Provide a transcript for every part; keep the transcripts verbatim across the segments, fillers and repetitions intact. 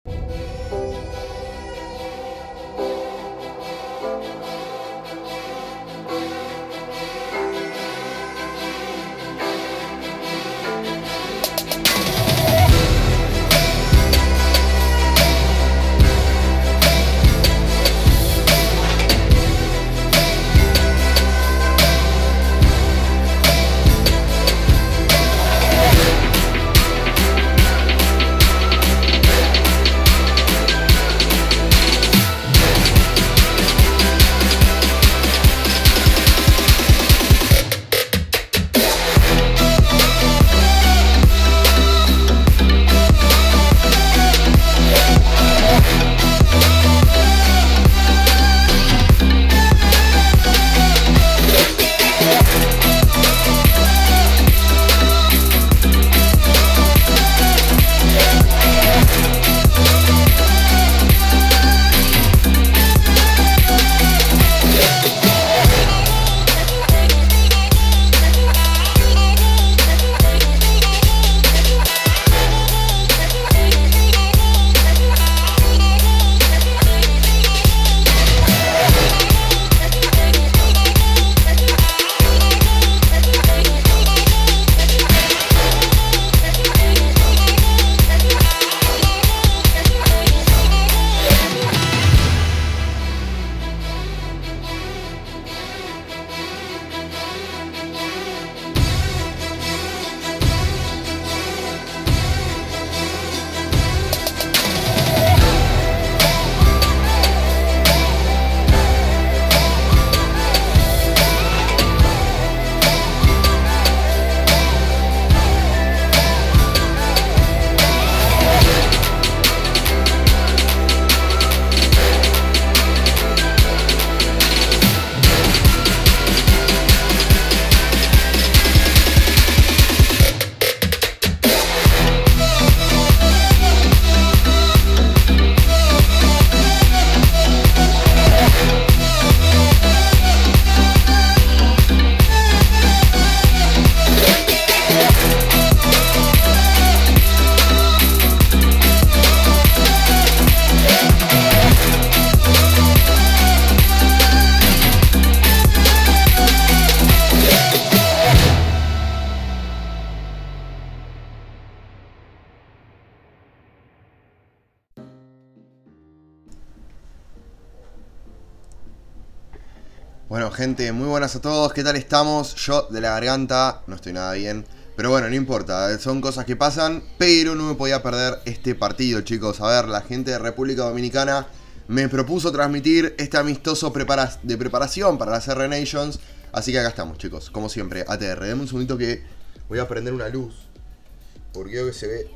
Bueno, gente, muy buenas a todos, ¿qué tal estamos? Yo de la garganta no estoy nada bien, pero bueno, no importa, son cosas que pasan, pero no me podía perder este partido, chicos. A ver, la gente de República Dominicana me propuso transmitir este amistoso prepara de preparación para las R Nations, así que acá estamos, chicos, como siempre, A T R. Deme un segundito que voy a prender una luz, porque creo que se ve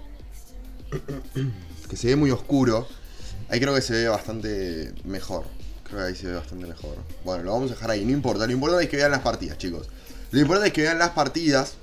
que se ve muy oscuro. Ahí creo que se ve bastante mejor. Creo que ahí se ve bastante mejor. Bueno, lo vamos a dejar ahí, no importa. Lo importante es que vean las partidas, chicos. Lo importante es que vean las partidas.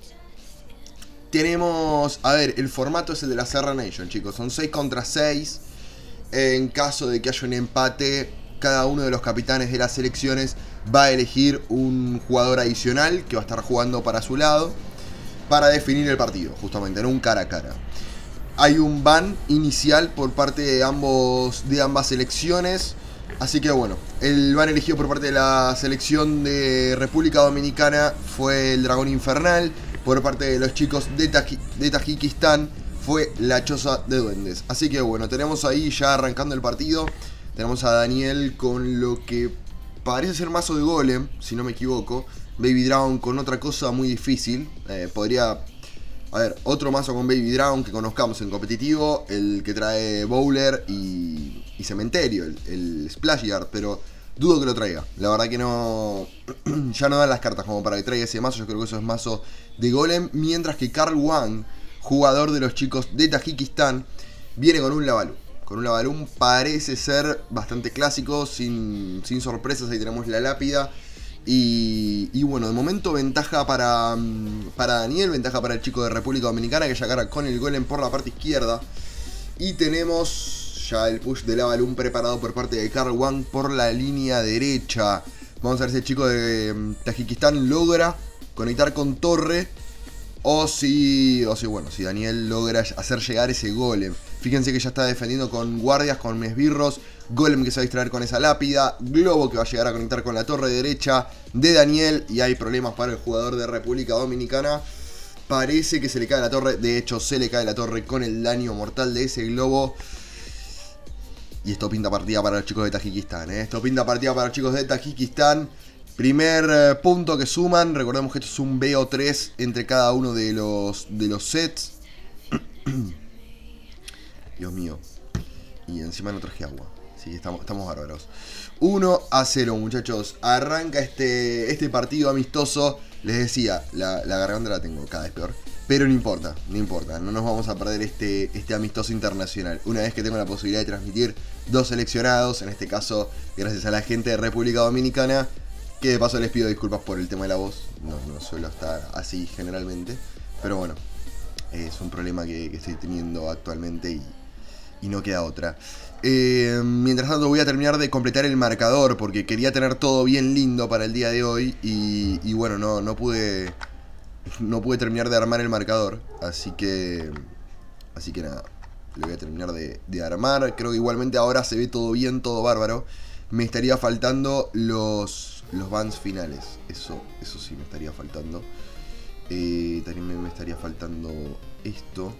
Tenemos, a ver, el formato es el de la R Nation, chicos. Son seis contra seis. En caso de que haya un empate, cada uno de los capitanes de las selecciones va a elegir un jugador adicional que va a estar jugando para su lado, para definir el partido, justamente, en un cara a cara. Hay un ban inicial por parte de, ambos, de ambas selecciones. Así que bueno, el ban elegido por parte de la selección de República Dominicana fue el Dragón Infernal. Por parte de los chicos de, Taji de Tayikistán fue la Choza de Duendes. Así que bueno, tenemos ahí ya arrancando el partido. Tenemos a Daniel con lo que parece ser mazo de golem, si no me equivoco. Baby Dragon con otra cosa muy difícil. Eh, podría... A ver, otro mazo con Baby Dragon que conozcamos en competitivo, el que trae Bowler y, y Cementerio, el, el Splash Yard, pero dudo que lo traiga. La verdad que no, ya no dan las cartas como para que traiga ese mazo. Yo creo que eso es mazo de Golem, mientras que Carl Wang, jugador de los chicos de Tayikistán, viene con un Lavalú. Con un Lavalú parece ser bastante clásico, sin, sin sorpresas. Ahí tenemos la lápida. Y, y bueno, de momento ventaja para, para Daniel, ventaja para el chico de República Dominicana, que ya agarra con el golem por la parte izquierda. Y tenemos ya el push de Lavalú preparado por parte de Carl Wang por la línea derecha. Vamos a ver si el chico de Tayikistán logra conectar con torre O si, o si, bueno, si Daniel logra hacer llegar ese golem. Fíjense que ya está defendiendo con guardias, con esbirros. Golem que se va a distraer con esa lápida. Globo que va a llegar a conectar con la torre derecha de Daniel. Y hay problemas para el jugador de República Dominicana. Parece que se le cae la torre. De hecho, se le cae la torre con el daño mortal de ese globo. Y esto pinta partida para los chicos de Tajikistán, ¿eh? Esto pinta partida para los chicos de Tajikistán. Primer eh, punto que suman. Recordemos que esto es un B O tres entre cada uno de los, de los sets. Dios mío. Y encima no traje agua. Sí, estamos, estamos bárbaros. uno a cero, muchachos. Arranca este, este partido amistoso. Les decía, la, la garganta la tengo cada vez peor. Pero no importa, no importa. No nos vamos a perder este, este amistoso internacional. Una vez que tengo la posibilidad de transmitir dos seleccionados. En este caso, gracias a la gente de República Dominicana. Que de paso les pido disculpas por el tema de la voz. No, no suelo estar así generalmente. Pero bueno, es un problema que, que estoy teniendo actualmente y, y no queda otra. Eh, mientras tanto voy a terminar de completar el marcador porque quería tener todo bien lindo para el día de hoy. Y, y bueno, no, no pude... No pude terminar de armar el marcador. Así que... Así que nada. Lo voy a terminar de, de armar. Creo que igualmente ahora se ve todo bien, todo bárbaro. Me estaría faltando los... Los bans finales, eso, eso sí me estaría faltando. eh, También me, me estaría faltando esto.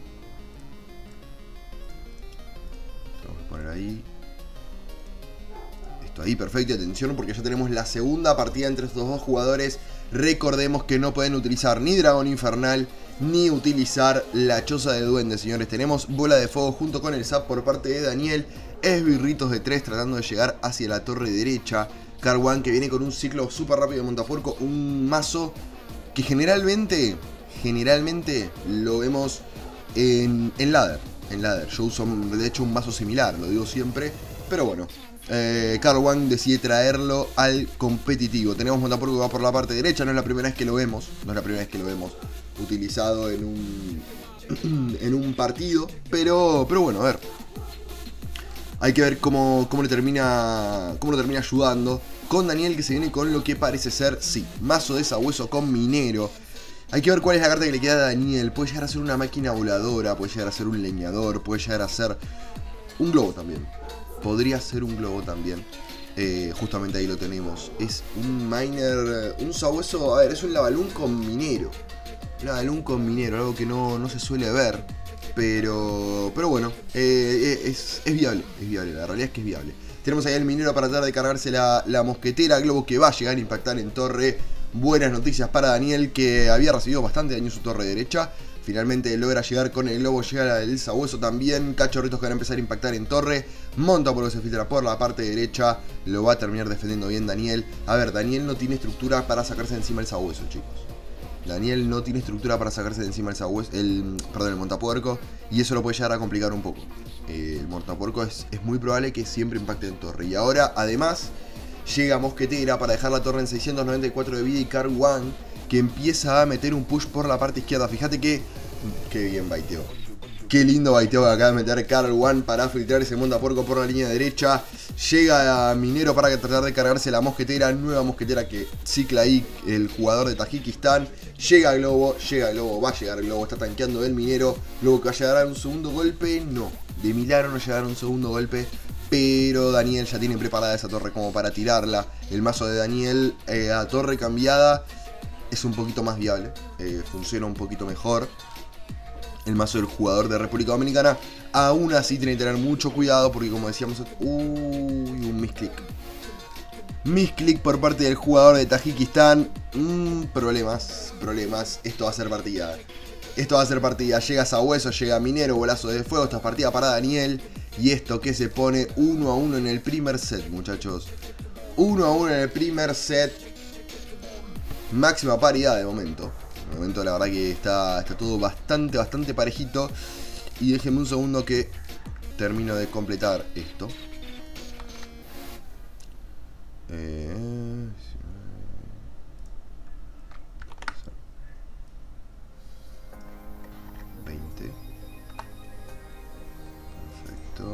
Vamos a poner ahí. Esto ahí, perfecto, atención porque ya tenemos la segunda partida entre estos dos jugadores. Recordemos que no pueden utilizar ni dragón infernal ni utilizar la choza de duende, señores. Tenemos bola de fuego junto con el zap por parte de Daniel. Esbirritos de tres tratando de llegar hacia la torre derecha. Karwan que viene con un ciclo súper rápido de montapuerco. Un mazo que generalmente Generalmente lo vemos en, en ladder En ladder, yo uso de hecho un mazo similar, lo digo siempre. Pero bueno, eh, Karwan decide traerlo al competitivo. Tenemos montapuerco que va por la parte derecha. No es la primera vez que lo vemos No es la primera vez que lo vemos utilizado en un En un partido. Pero, pero bueno, a ver, hay que ver cómo, cómo, le termina, cómo lo termina ayudando. Con Daniel que se viene con lo que parece ser, sí, mazo de sabueso con minero. Hay que ver cuál es la carta que le queda a Daniel. Puede llegar a ser una máquina voladora, puede llegar a ser un leñador, puede llegar a ser un globo también. Podría ser un globo también. Eh, justamente ahí lo tenemos. Es un miner, un sabueso, a ver, es un lavalún con minero. Un lavalún con minero, algo que no, no se suele ver. Pero, pero bueno, eh, es, es viable, es viable, la realidad es que es viable. Tenemos ahí al minero para tratar de cargarse la, la mosquetera, globo que va a llegar a impactar en torre. Buenas noticias para Daniel que había recibido bastante daño en su torre derecha. Finalmente logra llegar con el globo, llega el sabueso también. Cachorritos que van a empezar a impactar en torre. Monta por lo que se filtra por la parte derecha. Lo va a terminar defendiendo bien Daniel. A ver, Daniel no tiene estructura para sacarse encima el sabueso, chicos. Daniel no tiene estructura para sacarse de encima el sabueso, el, perdón, el montapuerco. Y eso lo puede llegar a complicar un poco. eh, El montapuerco es, es muy probable que siempre impacte en torre. Y ahora, además, llega Mosquetera para dejar la torre en seiscientos noventa y cuatro de vida. Y Karwan que empieza a meter un push por la parte izquierda. Fíjate que... Qué bien baiteó. Qué lindo baiteo que acaba de meter Karwan para filtrar ese montapuerco por la línea derecha. Llega a Minero para tratar de cargarse la mosquetera. Nueva mosquetera que cicla ahí el jugador de Tajikistán. Llega Globo, llega Globo, va a llegar Globo. Está tanqueando el Minero. Globo que va a llegar a un segundo golpe. No, de milagro no llegará a un segundo golpe. Pero Daniel ya tiene preparada esa torre como para tirarla. El mazo de Daniel eh, a torre cambiada es un poquito más viable. Eh, funciona un poquito mejor. El mazo del jugador de República Dominicana. Aún así tiene que tener mucho cuidado porque como decíamos... Uy, un misclick. Misclick por parte del jugador de Tajikistán. Mm, problemas, problemas. Esto va a ser partida. Esto va a ser partida. Llega Sabueso, llega Minero, bolazo de fuego. Esta es partida para Daniel. Y esto que se pone uno a uno en el primer set, muchachos. uno a uno en el primer set. Máxima paridad de momento. De momento la verdad que está, está todo bastante, bastante parejito. Y déjenme un segundo que termino de completar esto. Eh, veinte. Perfecto.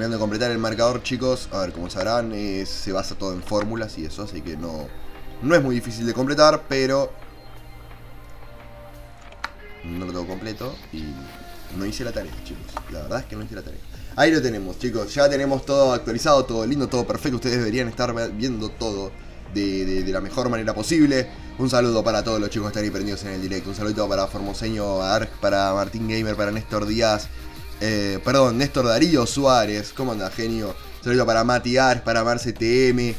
terminando de completar el marcador, chicos. A ver, como sabrán, eh, se basa todo en fórmulas y eso, así que no, no es muy difícil de completar, pero no lo tengo completo y no hice la tarea, chicos. La verdad es que no hice la tarea. Ahí lo tenemos, chicos. Ya tenemos todo actualizado, todo lindo, todo perfecto. Ustedes deberían estar viendo todo de, de, de la mejor manera posible. Un saludo para todos los chicos que están ahí prendidos en el directo. Un saludo para Formoseño Arc, para Martín Gamer, para Néstor Díaz. Eh, perdón, Néstor Darío Suárez. ¿Cómo anda, genio? Un saludo para Mati Arc, para Marce T M.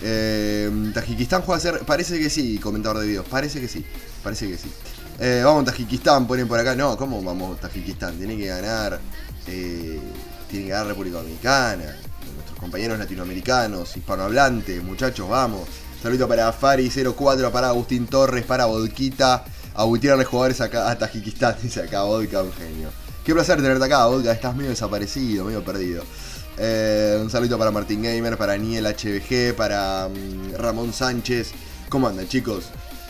Eh, Tajikistán juega a ser. Parece que sí, comentador de videos. Parece que sí, parece que sí. Eh, vamos Tajikistán, ponen por acá. No, ¿cómo vamos Tajikistán? Tiene que ganar. Eh, tiene que ganar República Dominicana. Nuestros compañeros latinoamericanos, hispanohablantes, muchachos, vamos. Saludo para Fari cero cuatro, para Agustín Torres, para Vodquita. A buitearle jugadores acá a Tajikistán, dice acá Vodka, un genio. Qué placer tenerte acá, Vodka, estás medio desaparecido, medio perdido. Eh, un saludo para Martín Gamer, para Niel H B G, para um, Ramón Sánchez. ¿Cómo andan, chicos?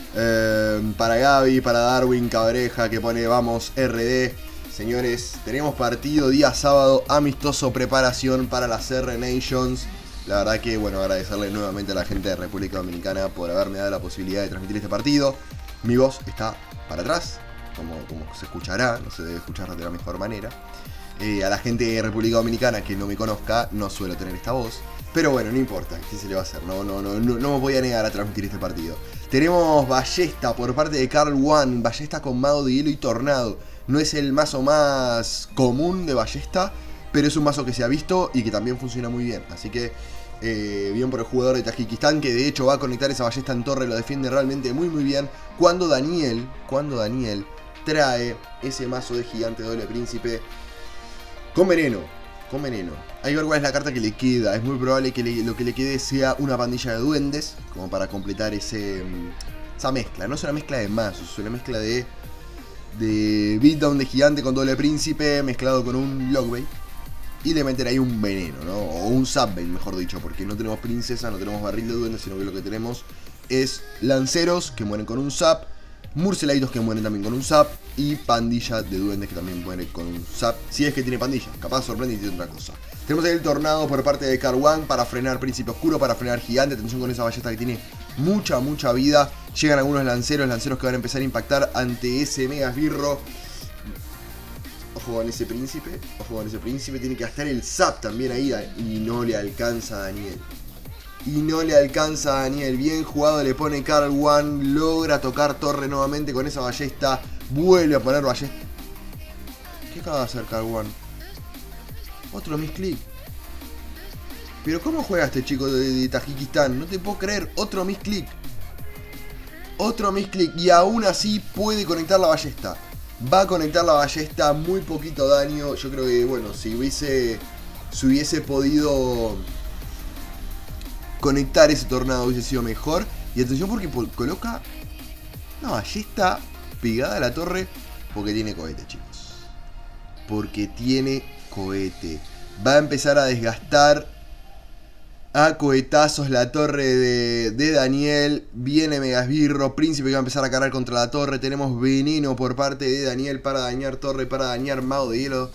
Eh, para Gaby, para Darwin Cabreja, que pone vamos R D. Señores, tenemos partido día sábado, amistoso, preparación para las R Nations. La verdad que, bueno, agradecerle nuevamente a la gente de República Dominicana por haberme dado la posibilidad de transmitir este partido. Mi voz está para atrás, como, como se escuchará, no se debe escuchar de la mejor manera. Eh, a la gente de República Dominicana que no me conozca, no suelo tener esta voz. Pero bueno, no importa, ¿qué se le va a hacer? No, no, no, no, no me voy a negar a transmitir este partido. Tenemos ballesta por parte de Carl One, ballesta con mago de hielo y tornado. No es el mazo más común de ballesta, pero es un mazo que se ha visto y que también funciona muy bien. Así que eh, bien por el jugador de Tajikistán, que de hecho va a conectar esa ballesta en torre, lo defiende realmente muy muy bien. Cuando Daniel, cuando Daniel trae ese mazo de gigante doble príncipe con veneno, con veneno. Hay que ver cuál es la carta que le queda. Es muy probable que le, lo que le quede sea una pandilla de duendes, como para completar ese, esa mezcla. No es una mezcla de mazos, es una mezcla de... de beatdown de gigante con doble príncipe mezclado con un lockbait y le meter ahí un veneno, ¿no? O un subbait, mejor dicho, porque no tenemos princesa, no tenemos barril de duendes, sino que lo que tenemos es lanceros que mueren con un zap, murciélados que mueren también con un zap y pandilla de duendes que también mueren con un zap, si es que tiene pandilla, capaz sorprende y tiene otra cosa. Tenemos ahí el tornado por parte de Carwan para frenar príncipe oscuro, para frenar gigante. Atención con esa ballesta que tiene mucha, mucha vida. Llegan algunos lanceros, lanceros que van a empezar a impactar ante ese mega esbirro. Ojo con ese príncipe, ojo con ese príncipe. Tiene que gastar el zap también ahí y no le alcanza a Daniel. Y no le alcanza a Daniel. Bien jugado le pone Carl One. Logra tocar torre nuevamente con esa ballesta. Vuelve a poner ballesta. ¿Qué acaba de hacer Carl One? Otro misclick. Pero ¿cómo juega este chico de, de Tajikistán? No te puedo creer. Otro misclick. Otro misclick. Y aún así puede conectar la ballesta. Va a conectar la ballesta. Muy poquito daño. Yo creo que, bueno, si hubiese... Si hubiese podido... conectar ese tornado hubiese sido mejor. Y atención porque coloca una ballesta pegada a la torre. Porque tiene cohete, chicos. Porque tiene cohete. Va a empezar a desgastar a cohetazos la torre de, de Daniel. Viene Megasbirro, príncipe que va a empezar a cargar contra la torre. Tenemos veneno por parte de Daniel para dañar torre, para dañar mago de hielo.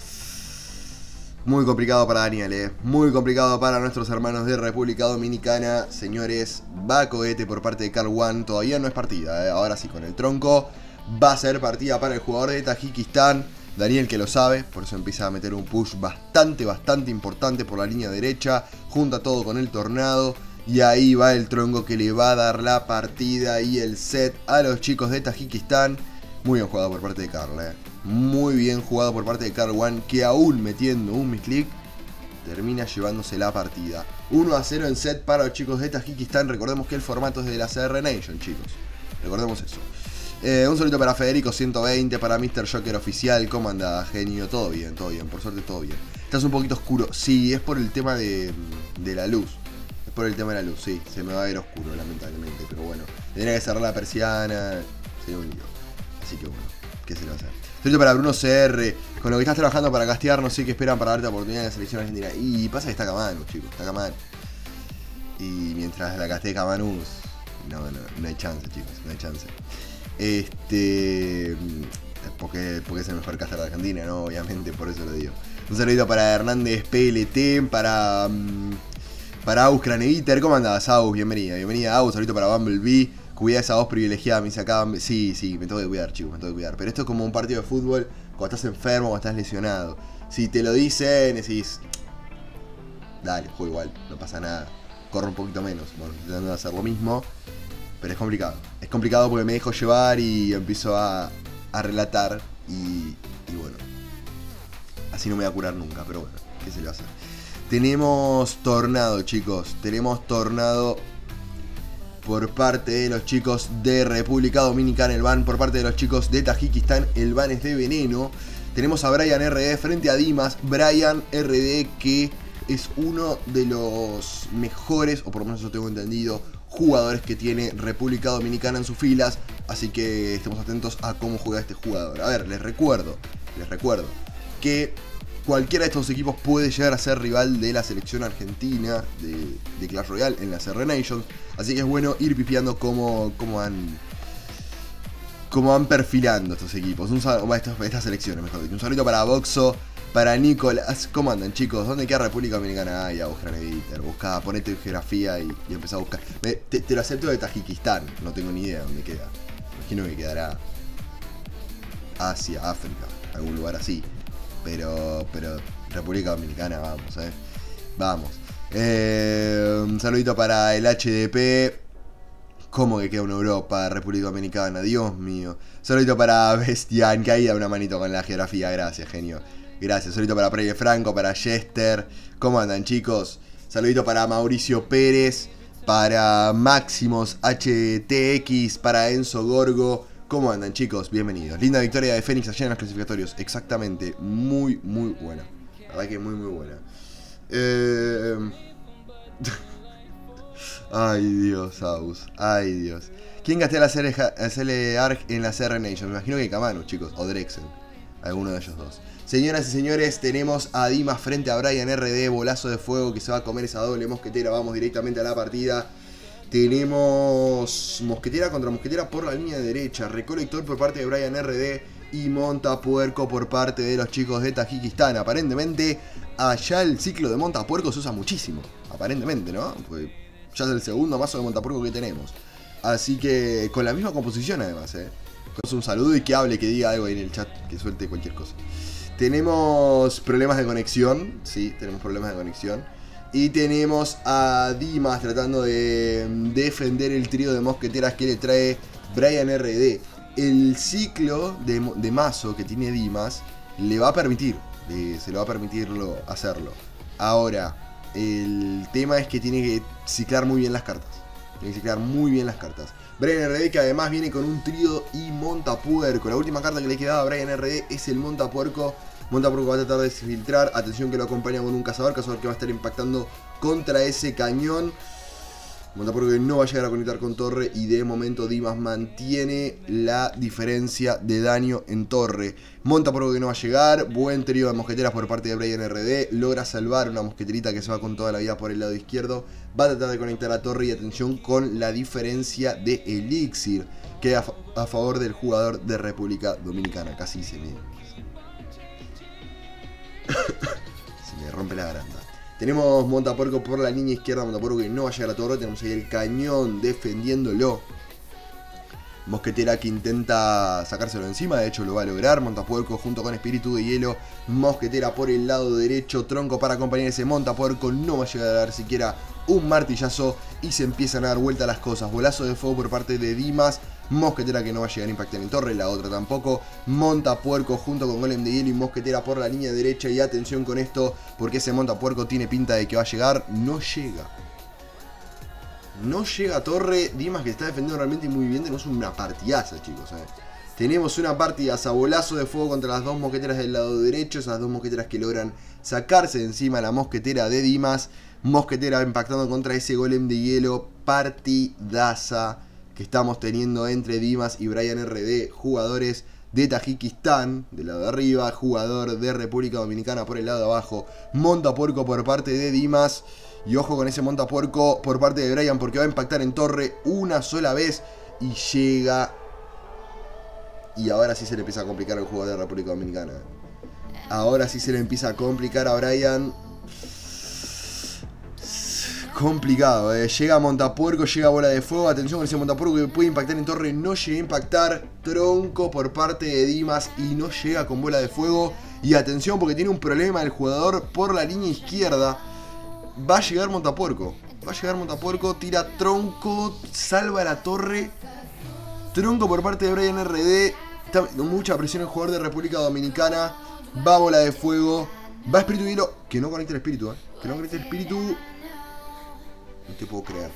Muy complicado para Daniel, eh. Muy complicado para nuestros hermanos de República Dominicana. Señores, va cohete por parte de Carl One. Todavía no es partida, eh. Ahora sí, con el tronco va a ser partida para el jugador de Tajikistán. Daniel que lo sabe, por eso empieza a meter un push bastante, bastante importante por la línea derecha. Junta todo con el tornado. Y ahí va el tronco que le va a dar la partida y el set a los chicos de Tajikistán. Muy bien jugado por parte de Carl, eh. Muy bien jugado por parte de Carl One, que aún metiendo un misclick termina llevándose la partida. uno a cero en set para los chicos de Tajikistán. Recordemos que el formato es de la C R Nation, chicos. Recordemos eso. Eh, un saludo para Federico ciento veinte, para mister Joker Oficial. ¿Cómo anda, genio? Todo bien, todo bien, por suerte todo bien. Estás un poquito oscuro. Sí, es por el tema de, de la luz. Es por el tema de la luz, sí. Se me va a ver oscuro, lamentablemente. Pero bueno, tendría que cerrar la persiana. Sería un lío. Así que bueno, ¿qué se le va a hacer? Saludo para Bruno C R. Con lo que estás trabajando para castear, no sé qué esperan para darte oportunidad en la selección argentina. Y pasa que está Camanu, chicos, está Camanu. Y mientras la castee Camanu, no, no, no hay chance, chicos, no hay chance. Este... Porque, porque es el mejor caster de Argentina, ¿no? Obviamente, por eso lo digo. Un saludito para Hernández P L T, para... Um, para Aus Craneviter. ¿Cómo andás, Aus? Bienvenida, bienvenida, Aus. Saludito para Bumblebee. Cuidá esa voz privilegiada, me dice acá. Sí, sí, me tengo que cuidar, chicos, me tengo que cuidar. Pero esto es como un partido de fútbol cuando estás enfermo, cuando estás lesionado. Si te lo dicen, decís... Dale, juego igual, no pasa nada. Corro un poquito menos, bueno, intentando hacer lo mismo. Pero es complicado. Es complicado porque me dejo llevar y empiezo a, a relatar. Y, y bueno, así no me voy a curar nunca, pero bueno, ¿qué se le va a hacer? Tenemos tornado, chicos. Tenemos tornado por parte de los chicos de República Dominicana. El ban por parte de los chicos de Tajikistán. El ban es de veneno. Tenemos a Brian R D frente a Dimas. Brian R D, que es uno de los mejores, o por lo menos yo tengo entendido, jugadores que tiene República Dominicana en sus filas. Así que estemos atentos a cómo juega este jugador. A ver, les recuerdo, les recuerdo que cualquiera de estos equipos puede llegar a ser rival de la selección argentina de, de Clash Royale en la C R Nations. Así que es bueno ir pipiando cómo, cómo van cómo van perfilando estos equipos. Un, estas, estas selecciones, mejor dicho. Un saludo para Boxo, para Nicolás. ¿Cómo andan, chicos? ¿Dónde queda República Dominicana? Ay, a buscar en Editor. Buscá, ponete geografía y, y empezá a buscar. Me, te, te lo acepto de Tajikistán. No tengo ni idea de dónde queda. Imagino que quedará Asia, África, algún lugar así. Pero, pero República Dominicana, vamos, eh. Vamos. Eh, un saludito para el H D P. ¿Cómo que queda una Europa, República Dominicana? Dios mío. Saludito para Bestian, que ahí da una manito con la geografía. Gracias, genio. Gracias. Saludito para Pregue Franco, para Jester. ¿Cómo andan, chicos? Saludito para Mauricio Pérez, para Máximos H T X, para Enzo Gorgo. ¿Cómo andan, chicos? Bienvenidos. Linda victoria de Fénix allá en los clasificatorios. Exactamente. Muy, muy buena. La verdad que muy, muy buena. Eh... Ay, Dios, Aus. Ay, Dios. ¿Quién gastea la C L A R G en la C R Nation? Me imagino que Camano, chicos. O Drexel. Alguno de ellos dos. Señoras y señores, tenemos a Dimas frente a Brian R D. Bolazo de fuego que se va a comer esa doble mosquetera. Vamos directamente a la partida. Tenemos mosquetera contra mosquetera por la línea derecha. Recolector por parte de Brian R D. Y montapuerco por parte de los chicos de Tajikistán. Aparentemente, allá el ciclo de montapuerco se usa muchísimo. Aparentemente, ¿no? Pues ya es el segundo mazo de montapuerco que tenemos. Así que con la misma composición además, ¿eh? Un saludo y que hable, que diga algo ahí en el chat, que suelte cualquier cosa. Tenemos problemas de conexión. Sí, tenemos problemas de conexión. Y tenemos a Dimas tratando de defender el trío de mosqueteras que le trae Brian R D. El ciclo de, de mazo que tiene Dimas le va a permitir, eh, se le va a permitirlo hacerlo. Ahora, el tema es que tiene que ciclar muy bien las cartas. Tiene que ciclar muy bien las cartas. Brian R D, que además viene con un trío y montapuerco. La última carta que le quedaba a Brian R D es el montapuerco. Montapuerco va a tratar de filtrar. Atención que lo acompaña con un cazador. Cazador que va a estar impactando contra ese cañón. Montapuerco que no va a llegar a conectar con torre. Y de momento Dimas mantiene la diferencia de daño en torre. Montapuerco que no va a llegar. Buen trío de mosqueteras por parte de Brian R D. Logra salvar una mosqueterita que se va con toda la vida por el lado izquierdo. Va a tratar de conectar a torre. Y atención con la diferencia de elixir. Que a, fa a favor del jugador de República Dominicana. Casi se me... se me rompe la garganta. Tenemos montapuerco por la línea izquierda. Montapuerco que no va a llegar a torre. Tenemos ahí el cañón defendiéndolo. Mosquetera que intenta sacárselo encima. De hecho lo va a lograr. Montapuerco junto con Espíritu de Hielo. Mosquetera por el lado derecho. Tronco para acompañar ese montapuerco. No va a llegar a dar siquiera un martillazo. Y se empiezan a dar vuelta las cosas. Bolazo de fuego por parte de Dimas. Mosquetera que no va a llegar a impactar en torre. La otra tampoco. Montapuerco junto con Golem de Hielo y Mosquetera por la línea derecha. Y atención con esto, porque ese montapuerco tiene pinta de que va a llegar. No llega. No llega a torre. Dimas que está defendiendo realmente muy bien. Tenemos una partidaza, chicos, eh. Tenemos una partidaza. Bolazo de fuego contra las dos mosqueteras del lado derecho. Esas dos mosqueteras que logran sacarse de encima la mosquetera de Dimas. Mosquetera impactando contra ese Golem de Hielo. Partidaza que estamos teniendo entre Dimas y Brian R D, jugadores de Tajikistán, del lado de arriba, jugador de República Dominicana por el lado de abajo, montapuerco por parte de Dimas, y ojo con ese montapuerco por parte de Brian, porque va a impactar en torre una sola vez, y llega, y ahora sí se le empieza a complicar al jugador de República Dominicana. Ahora sí se le empieza a complicar a Brian. Complicado, eh. Llega Montapuerco, llega bola de fuego. Atención con ese Montapuerco que puede impactar en torre. No llega a impactar. Tronco por parte de Dimas y no llega con bola de fuego. Y atención porque tiene un problema el jugador por la línea izquierda. Va a llegar Montapuerco. Va a llegar Montapuerco, tira tronco, salva la torre. Tronco por parte de Brian R D. Está mucha presión el jugador de República Dominicana. Va bola de fuego. Va Espíritu de Hielo. Que no conecte el espíritu, eh. Que no conecte el espíritu. No te puedo creer.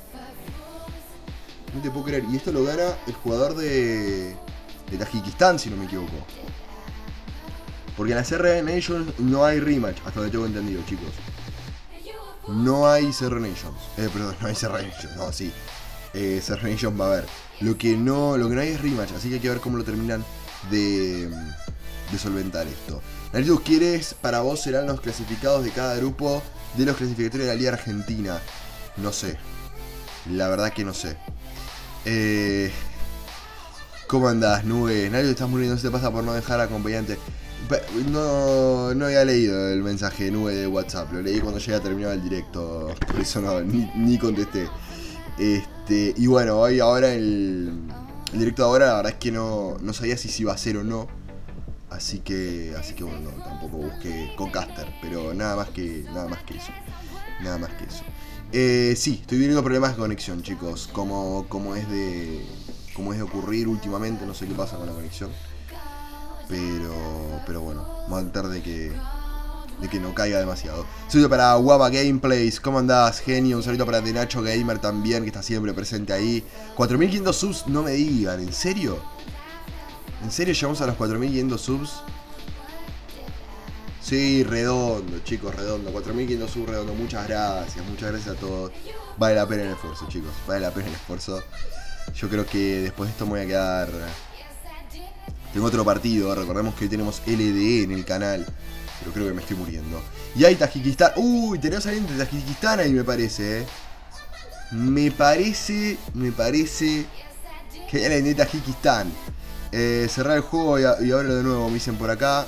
No te puedo creer. Y esto lo gana el jugador de, de Tajikistán, si no me equivoco. Porque en la C R Nations no hay rematch, hasta donde tengo entendido, chicos. No hay C R Nations. Eh, perdón, no hay C R Nations. No, sí. Eh, C R Nations va a haber. Lo que no, lo que no hay es rematch, así que hay que ver cómo lo terminan de, de solventar esto. Naritus, ¿quieres? Para vos serán los clasificados de cada grupo de los clasificatorios de la Liga Argentina. No sé. La verdad que no sé. Eh, ¿Cómo andás, Nube? Naritus, estás muriendo. No se te pasa por no dejar acompañante. No, no había leído el mensaje de Nube de WhatsApp. Lo leí cuando ya terminaba el directo. Por eso no, ni, ni contesté. Este, y bueno, hoy ahora el, el directo de ahora, la verdad es que no, no sabía si se iba a hacer o no. Así que, así que bueno, no, tampoco busqué con Caster, pero nada más que, nada más que eso. Nada más que eso. Eh, sí, estoy teniendo problemas de conexión, chicos. Como, como es de, como es de ocurrir últimamente, no sé qué pasa con la conexión. Pero, pero bueno, vamos a tratar de que, de que no caiga demasiado. Un saludo para Guava Gameplays, ¿cómo andás, genio? Un saludo para Denacho Gamer también, que está siempre presente ahí. cuatro mil quinientos subs, no me digan, ¿en serio? ¿En serio llegamos a los cuatro mil quinientos subs? Sí, redondo, chicos, redondo. cuatro mil quinientos subs, redondo. Muchas gracias, muchas gracias a todos. Vale la pena el esfuerzo, chicos. Vale la pena el esfuerzo. Yo creo que después de esto me voy a quedar... Tengo otro partido, recordemos que hoy tenemos L D E en el canal. Pero creo que me estoy muriendo. Y hay Tajikistán. Uy, tenemos a alguien de Tajikistán ahí, me parece, eh. Me parece, me parece que hay alguien de Tajikistán. Eh, cerrar el juego y, y abrirlo de nuevo, me dicen por acá.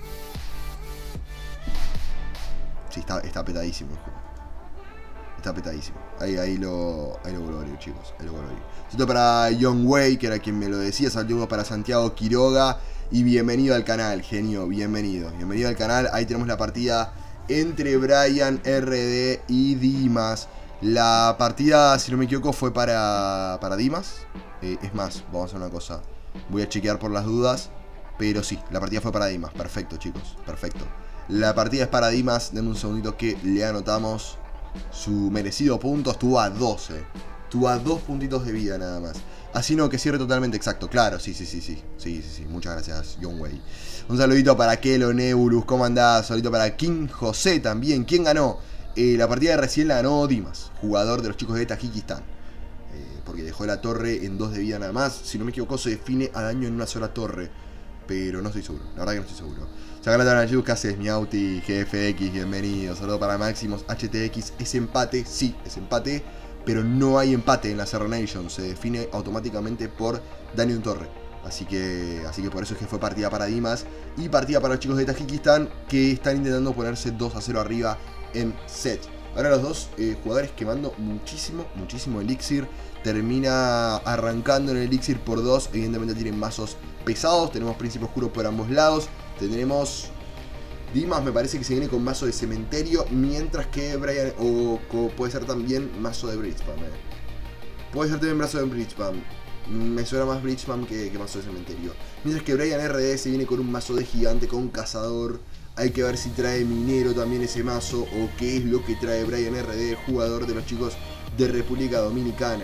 Sí, está, está petadísimo el juego. Está petadísimo. Ahí, ahí lo, ahí lo vuelvo a abrir, chicos. Ahí lo vuelvo a abrir. Saludo para Young Way, que era quien me lo decía. Saludo para Santiago Quiroga. Y bienvenido al canal, genio. Bienvenido. Bienvenido al canal. Ahí tenemos la partida entre Brian R D y Dimas. La partida, si no me equivoco, fue para, para Dimas. Eh, es más, vamos a hacer una cosa. Voy a chequear por las dudas. Pero sí, la partida fue para Dimas. Perfecto, chicos. Perfecto. La partida es para Dimas. Denme un segundito que le anotamos su merecido punto. Estuvo a doce. Estuvo a dos puntitos de vida nada más. Así no, que cierre totalmente exacto. Claro, sí, sí, sí, sí. Sí, sí, sí. Muchas gracias, John Way. Un saludito para Kelo Nebulus. ¿Cómo andás? Un saludito para King José también. ¿ Quién ganó? Eh, la partida de recién la ganó Dimas, jugador de los chicos de Tajikistán. Eh, porque dejó la torre en dos de vida nada más. Si no me equivoco, se define a daño en una sola torre. Pero no estoy seguro. La verdad que no estoy seguro. Sacanata Nayu, ¿qué haces? Miauti, G F X, bienvenido. Saludo para Máximos, H T X. Es empate, sí, es empate. Pero no hay empate en la C R Nation. Se define automáticamente por daño en torre. Así que, así que por eso es que fue partida para Dimas. Y partida para los chicos de Tajikistán, que están intentando ponerse dos a cero arriba en set. Ahora los dos eh, jugadores quemando muchísimo, muchísimo elixir. Termina arrancando en el elixir por dos. Evidentemente tienen mazos pesados. Tenemos Príncipe Oscuro por ambos lados. Tendremos... Dimas me parece que se viene con mazo de cementerio. Mientras que Brian... O, o puede ser también mazo de Bridgepam. Eh. Puede ser también mazo de Bridgepam. Me suena más Bridgepam que, que mazo de cementerio. Mientras que Brian R D se viene con un mazo de gigante, con cazador. Hay que ver si trae minero también ese mazo. O qué es lo que trae Brian R D, jugador de los chicos de República Dominicana.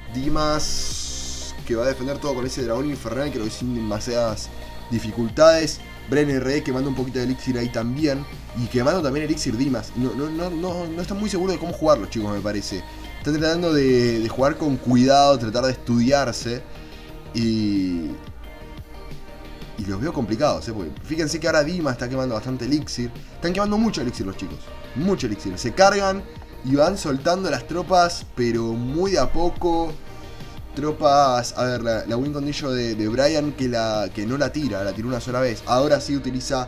Dimas, que va a defender todo con ese dragón infernal, creo que sin demasiadas dificultades. Brian R D quemando un poquito de elixir ahí también. Y quemando también elixir Dimas. No, no, no, no, no están muy seguros de cómo jugarlo, chicos, me parece. Están tratando de, de jugar con cuidado, tratar de estudiarse. Y... Y los veo complicados, ¿eh? Porque fíjense que ahora Dimas está quemando bastante elixir. Están quemando mucho elixir los chicos. Mucho elixir. Se cargan y van soltando las tropas, pero muy de a poco. Tropas... A ver, la, la win condition de, de Brian que, la, que no la tira, la tiró una sola vez. Ahora sí utiliza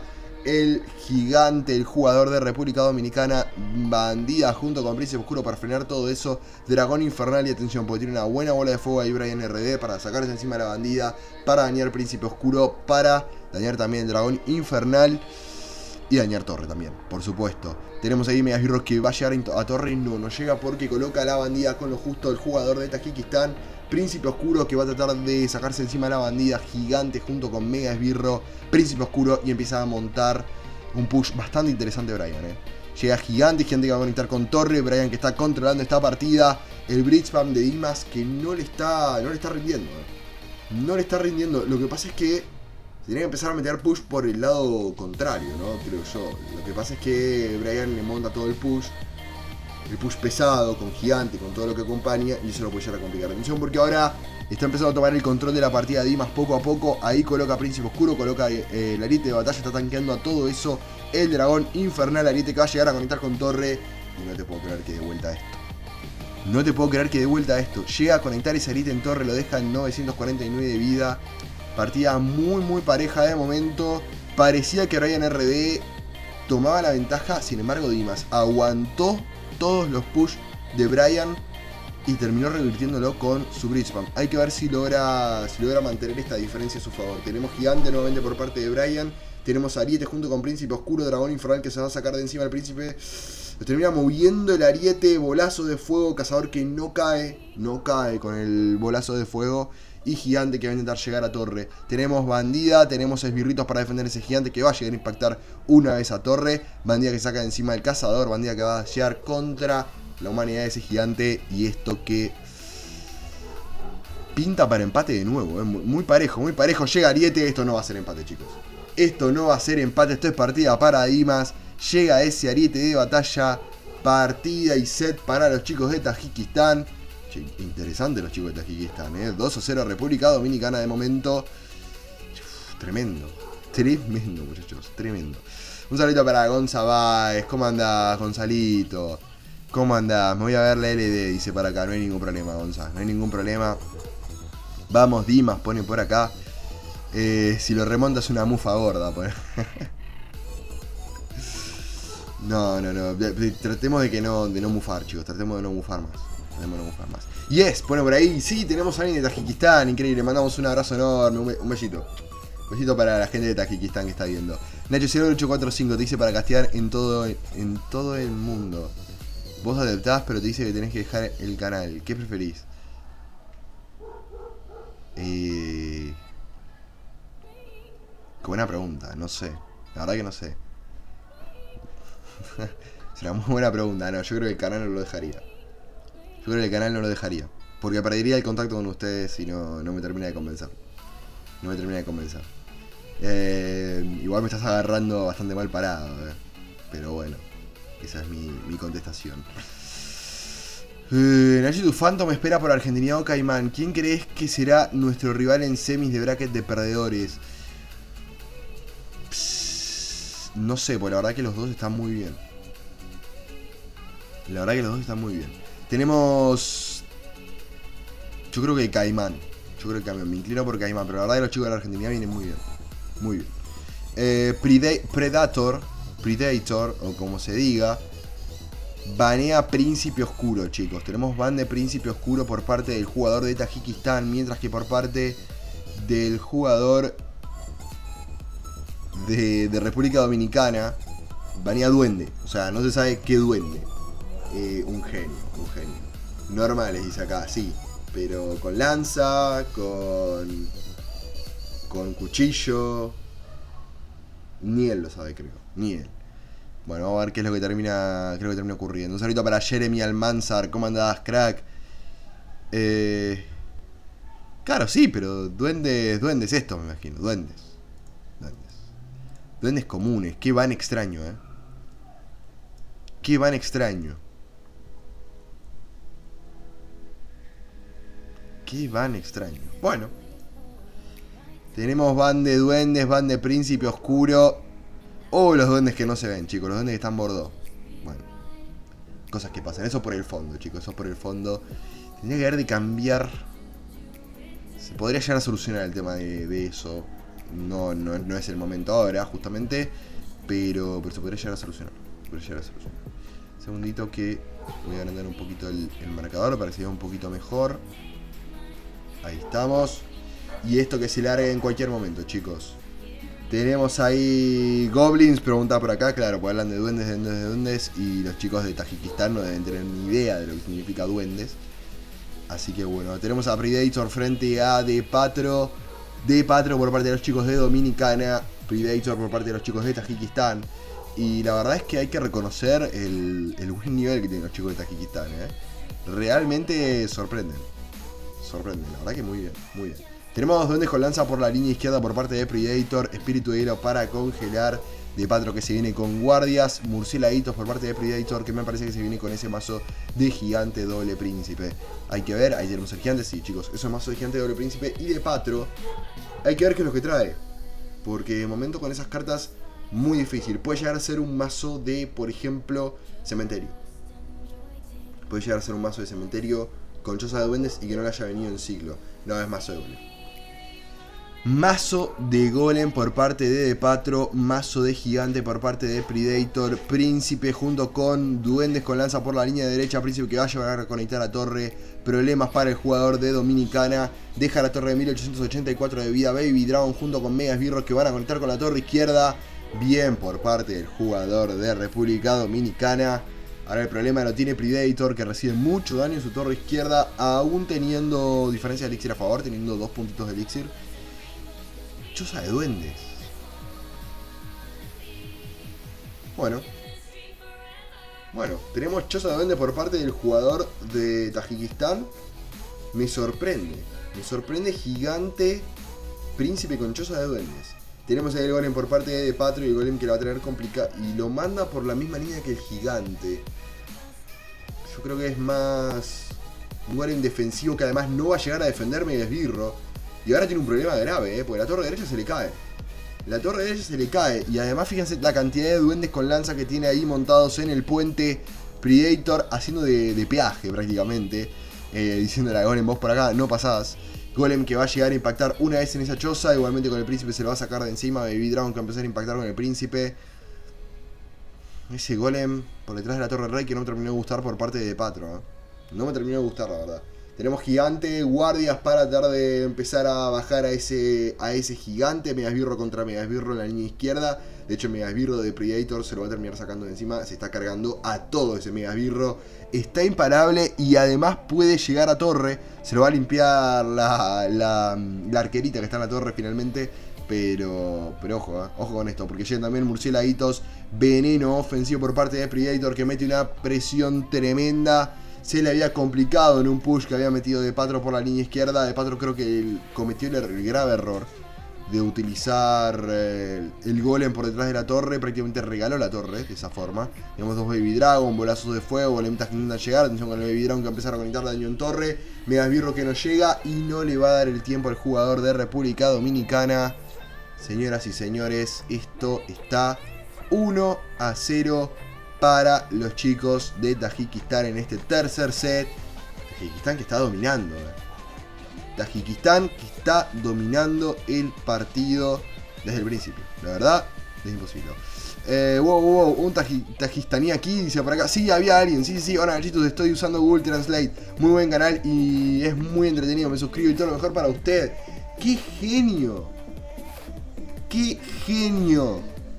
el gigante, el jugador de República Dominicana, bandida junto con Príncipe Oscuro para frenar todo eso, dragón infernal y atención, porque tiene una buena bola de fuego ahí Brian R D para sacarse encima de la bandida, para dañar Príncipe Oscuro, para dañar también el dragón infernal y dañar torre también, por supuesto. Tenemos ahí Mega Hero que va a llegar a torre y no, no llega porque coloca la bandida con lo justo el jugador de Tajikistán. Príncipe Oscuro que va a tratar de sacarse encima de la bandida gigante junto con Mega Esbirro. Príncipe Oscuro y empieza a montar un push bastante interesante Brian, eh. Llega gigante, gigante que va a conectar con torre. Brian que está controlando esta partida. El bridge spam de Dimas que no le está, no le está rindiendo, eh. No le está rindiendo. Lo que pasa es que tiene que empezar a meter push por el lado contrario, ¿no? Creo yo. Lo que pasa es que Brian le monta todo el push. El push pesado, con gigante, con todo lo que acompaña. Y eso lo puede llegar a complicar. Atención porque ahora está empezando a tomar el control de la partida de Dimas poco a poco. Ahí coloca Príncipe Oscuro, coloca eh, el ariete de batalla. Está tanqueando a todo eso. El dragón infernal ariete que va a llegar a conectar con torre. Y no te puedo creer que de vuelta esto. No te puedo creer que de vuelta esto. Llega a conectar ese ariete en torre. Lo deja en novecientos cuarenta y nueve de vida. Partida muy muy pareja de momento. Parecía que Brian R D tomaba la ventaja. Sin embargo Dimas aguantó todos los push de Brian y terminó revirtiéndolo con su bridge spam. Hay que ver si logra, si logra mantener esta diferencia a su favor. Tenemos gigante nuevamente por parte de Brian. Tenemos ariete junto con Príncipe Oscuro, dragón infernal que se va a sacar de encima al príncipe. Lo termina moviendo el ariete, bolazo de fuego, cazador que no cae, no cae con el bolazo de fuego. Y gigante que va a intentar llegar a torre. Tenemos bandida, tenemos esbirritos para defender ese gigante que va a llegar a impactar una vez a torre. Bandida que saca de encima del cazador, bandida que va a llegar contra la humanidad de ese gigante. Y esto que pinta para empate de nuevo, ¿eh? muy, muy parejo, muy parejo. Llega ariete, esto no va a ser empate, chicos. Esto no va a ser empate, esto es partida para Dimas. Llega ese ariete de batalla, partida y set para los chicos de Tajikistán. Interesante los chicos de Tajikistán, ¿eh? dos a cero República Dominicana de momento. Uf, tremendo. Tremendo, muchachos. Tremendo. Un saludo para Gonza Baez. ¿Cómo andás, Gonzalito? ¿Cómo andás? Me voy a ver la L D, dice para acá. No hay ningún problema, Gonza. No hay ningún problema. Vamos, Dimas, pone por acá. Eh, si lo remontas una mufa gorda, pone. No, no, no. Tratemos de que no, de no mufar, chicos. Tratemos de no mufar más. Tratemos de no mufar más. Yes, pone por ahí. Sí, tenemos a alguien de Tajikistán. Increíble. Mandamos un abrazo enorme. Un, be un besito. Un besito para la gente de Tajikistán que está viendo. Nacho cero ocho cuatro cinco te dice para castear en todo, en todo el mundo. Vos adaptás, pero te dice que tenés que dejar el canal. ¿Qué preferís? Eh... Qué buena pregunta. No sé. La verdad que no sé. Será muy buena pregunta. No, yo creo que el canal no lo dejaría. Yo creo que el canal no lo dejaría. Porque perdería el contacto con ustedes y no, no me termina de convencer. No me termina de convencer. Eh, igual me estás agarrando bastante mal parado. Eh. Pero bueno. Esa es mi, mi contestación. Eh, Nachitu Phantom espera por Argentinado Caimán. ¿Quién crees que será nuestro rival en semis de bracket de perdedores? Pss, no sé, porque la verdad que los dos están muy bien. La verdad que los dos están muy bien. Tenemos... Yo creo que Caimán. Yo creo que Caimán. Me inclino por Caimán. Pero la verdad que los chicos de la Argentina vienen muy bien. Muy bien. Eh, Predator. Predator, o como se diga. Banea Príncipe Oscuro, chicos. Tenemos ban de Príncipe Oscuro por parte del jugador de Tajikistán. Mientras que por parte del jugador de, de República Dominicana banea Duende. O sea, no se sabe qué duende. Eh, un genio, un genio. Normal les dice acá, sí. Pero con lanza, con... Con cuchillo. Ni él lo sabe, creo. Ni él. Bueno, vamos a ver qué es lo que termina, creo que termina ocurriendo. Un saludo para Jeremy Almanzar. ¿Cómo andás, crack? Eh... Claro, sí, pero duendes, duendes esto, me imagino. Duendes. Duendes. Duendes comunes. Qué van extraño, eh. Qué van extraño. Qué van extraño. Bueno. Tenemos van de duendes, van de Príncipe Oscuro. O los duendes que no se ven, chicos. Los duendes que están bordeaux. Bueno. Cosas que pasan. Eso por el fondo, chicos. Eso por el fondo. Tendría que haber de cambiar. Se podría llegar a solucionar el tema de, de eso. No, no, no es el momento ahora, justamente. Pero, pero se podría llegar a solucionar. Se podría llegar a solucionar. Segundito que voy a agrandar un poquito el, el marcador para que se vea un poquito mejor. Ahí estamos. Y esto que se largue en cualquier momento, chicos. Tenemos ahí Goblins, pregunta por acá, claro, pues hablan de duendes, de duendes, de duendes. Y los chicos de Tajikistán no deben tener ni idea de lo que significa duendes. Así que bueno, tenemos a Predator frente a De Patro. De Patro por parte de los chicos de Dominicana. Predator por parte de los chicos de Tajikistán. Y la verdad es que hay que reconocer el, el buen nivel que tienen los chicos de Tajikistán, ¿eh? Realmente sorprenden. Sorprenden, la verdad que muy bien, muy bien. Tenemos dos duendes con lanza por la línea izquierda por parte de Predator. Espíritu de hielo para congelar. De Patro que se viene con guardias. Murcielaguitos por parte de Predator, que me parece que se viene con ese mazo de gigante doble príncipe. Hay que ver, ahí tenemos el gigante, sí chicos, eso es mazo de gigante doble príncipe. Y De Patro, hay que ver qué es lo que trae, porque de momento con esas cartas muy difícil. Puede llegar a ser un mazo de, por ejemplo, cementerio. Puede llegar a ser un mazo de cementerio con choza de duendes y que no le haya venido en ciclo. No, es mazo de golem. Mazo de golem por parte de De Patro. Mazo de gigante por parte de Predator. Príncipe junto con duendes con lanza por la línea derecha. Príncipe que va a llevar a conectar a torre. Problemas para el jugador de Dominicana. Deja la torre de mil ochocientos ochenta y cuatro de vida. Baby Dragon junto con Mega Esbirros que van a conectar con la torre izquierda. Bien por parte del jugador de República Dominicana. Ahora el problema lo tiene Predator, que recibe mucho daño en su torre izquierda, aún teniendo diferencia de elixir a favor, teniendo dos puntitos de elixir. Choza de duendes. Bueno. Bueno, tenemos choza de duendes por parte del jugador de Tajikistán. Me sorprende. Me sorprende gigante príncipe con choza de duendes. Tenemos ahí el golem por parte de De Patro y el golem que lo va a tener complicado. Y lo manda por la misma línea que el gigante. Yo creo que es más un golem defensivo que además no va a llegar a defenderme de esbirro. Y ahora tiene un problema grave, ¿eh? Porque la torre derecha se le cae. La torre derecha se le cae. Y además fíjense la cantidad de duendes con lanza que tiene ahí montados en el puente. Predator haciendo de, de peaje prácticamente. Eh, diciéndole a golem, vos por acá no pasás. Golem que va a llegar a impactar una vez en esa choza. Igualmente con el príncipe se lo va a sacar de encima. Baby Dragon que va a empezar a impactar con el príncipe. Ese golem por detrás de la torre del rey que no me terminó de gustar por parte de De Patro, ¿eh? No me terminó de gustar, la verdad. Tenemos gigante, guardias para tratar de empezar a bajar a ese, a ese gigante. Mega Esbirro contra Mega Esbirro en la línea izquierda. De hecho, Mega Esbirro de Predator se lo va a terminar sacando de encima. Se está cargando a todo ese Mega Esbirro. Está imparable y además puede llegar a torre. Se lo va a limpiar la, la, la arquerita que está en la torre finalmente. Pero, pero ojo, eh, ojo con esto, porque llegan también murcielaguitos. Veneno ofensivo por parte de Predator que mete una presión tremenda. Se le había complicado en un push que había metido De Patro por la línea izquierda. De Patro creo que él cometió el, el grave error de utilizar eh, el golem por detrás de la torre. Prácticamente regaló la torre de esa forma. Tenemos dos Baby Dragon, bolazos de fuego, golemitas que intentan llegar. Atención con el Baby Dragon que va a empezar a conectar daño en torre. Mega Esbirro que no llega y no le va a dar el tiempo al jugador de República Dominicana. Señoras y señores, esto está uno a cero para los chicos de Tajikistán en este tercer set. Tajikistán que está dominando. Tajikistán que está dominando el partido desde el principio. La verdad, es imposible. Eh, wow, wow, wow, un tajistaní aquí, dice por acá. Sí, había alguien, sí, sí, hola chicos, estoy usando Google Translate. Muy buen canal y es muy entretenido. Me suscribo y todo lo mejor para usted. ¡Qué genio! ¡Qué genio!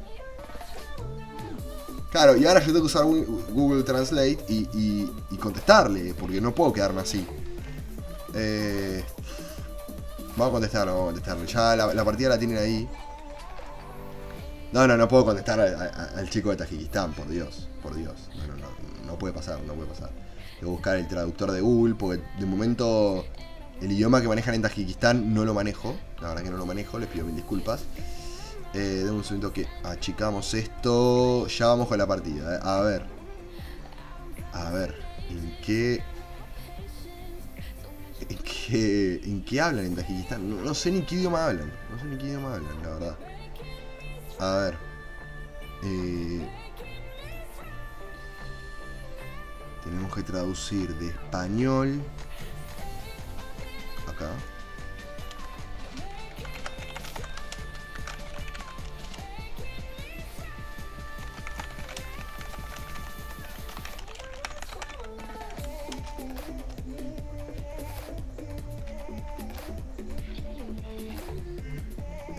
Claro, y ahora yo tengo que usar Google Translate y, y, y contestarle, porque no puedo quedarme así. Eh, vamos a contestarle, vamos a contestarle. Ya la, la partida la tienen ahí. No, no, no puedo contestar a, a, al chico de Tajikistán, por Dios, por Dios. No, no, no, no puede pasar, no puede pasar. Tengo que buscar el traductor de Google, porque de momento el idioma que manejan en Tajikistán no lo manejo. La verdad que no lo manejo, les pido mil disculpas. Eh, Deme un segundo que achicamos esto. Ya vamos con la partida, eh. A ver. A ver. ¿En qué... ¿En qué... ¿En qué hablan en Tajikistán? No, no sé ni qué idioma hablan. No sé ni qué idioma hablan, la verdad. A ver. Eh... Tenemos que traducir de español. Acá.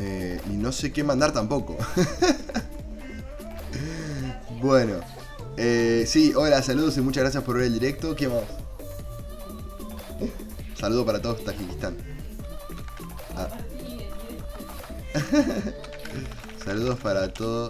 Eh, y no sé qué mandar tampoco. Bueno. Eh, sí, hola, saludos y muchas gracias por ver el directo. ¿Qué más? Saludos para todos Tajikistán. Ah. Saludos para todo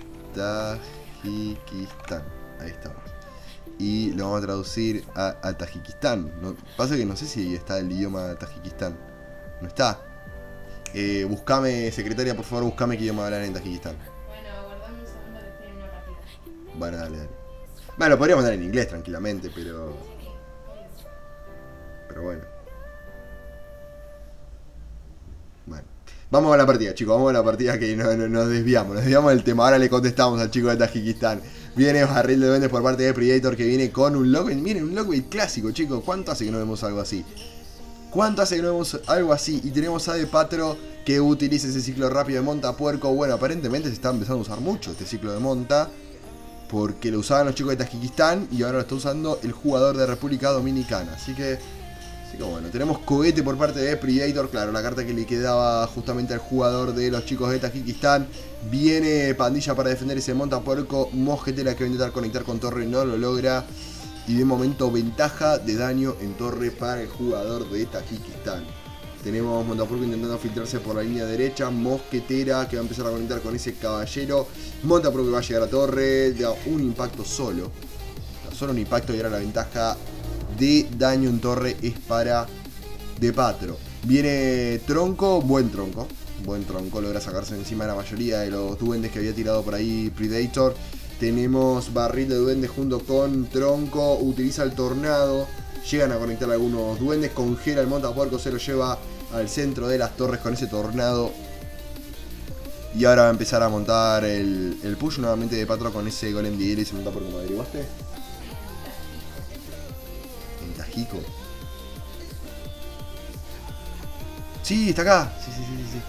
Tajikistán. Ahí estamos. Y lo vamos a traducir a, a Tajikistán. No, pasa que no sé si está el idioma Tajikistán. No está. Eh, buscame, secretaria, por favor, buscame qué idioma hablan en Tajikistán. Bueno, aguardame un segundo que estoy en una partida. Bueno, dale, dale. Bueno, lo podríamos mandar en inglés tranquilamente, pero... Pero bueno. Bueno. Vamos a la partida, chicos. Vamos a la partida que no, no, nos desviamos. Nos desviamos del tema. Ahora le contestamos al chico de Tajikistán. Viene Barril de Duendes por parte de Predator, que viene con un Lockway. Miren, un Lockway clásico, chicos. ¿Cuánto hace que no vemos algo así? ¿Cuánto hace que no vemos algo así? Y tenemos a De Patro que utiliza ese ciclo rápido de monta puerco. Bueno, aparentemente se está empezando a usar mucho este ciclo de monta, porque lo usaban los chicos de Tajikistán y ahora lo está usando el jugador de República Dominicana. Así que, así que bueno, tenemos cohete por parte de Predator. Claro, la carta que le quedaba justamente al jugador de los chicos de Tajikistán. Viene pandilla para defender ese monta puerco. Mosquetera que va a intentar conectar con torre, no lo logra. Y de momento ventaja de daño en torre para el jugador de Tajikistán. Tenemos Montapuerco intentando filtrarse por la línea derecha. Mosquetera que va a empezar a conectar con ese caballero. Montapuerco que va a llegar a torre. Da un impacto solo. Solo un impacto y ahora la ventaja de daño en torre es para De Patro. Viene tronco, buen tronco. Buen tronco, logra sacarse encima de la mayoría de los duendes que había tirado por ahí Predator. Tenemos barril de duendes junto con tronco. Utiliza el tornado. Llegan a conectar algunos duendes. Congela el montapuerco. Se lo lleva al centro de las torres con ese tornado. Y ahora va a empezar a montar el, el push nuevamente de Patro con ese golem de hielo y ese montapuerco. ¿Me averiguaste? En Tajico. Sí, está acá. Sí, sí, sí, sí.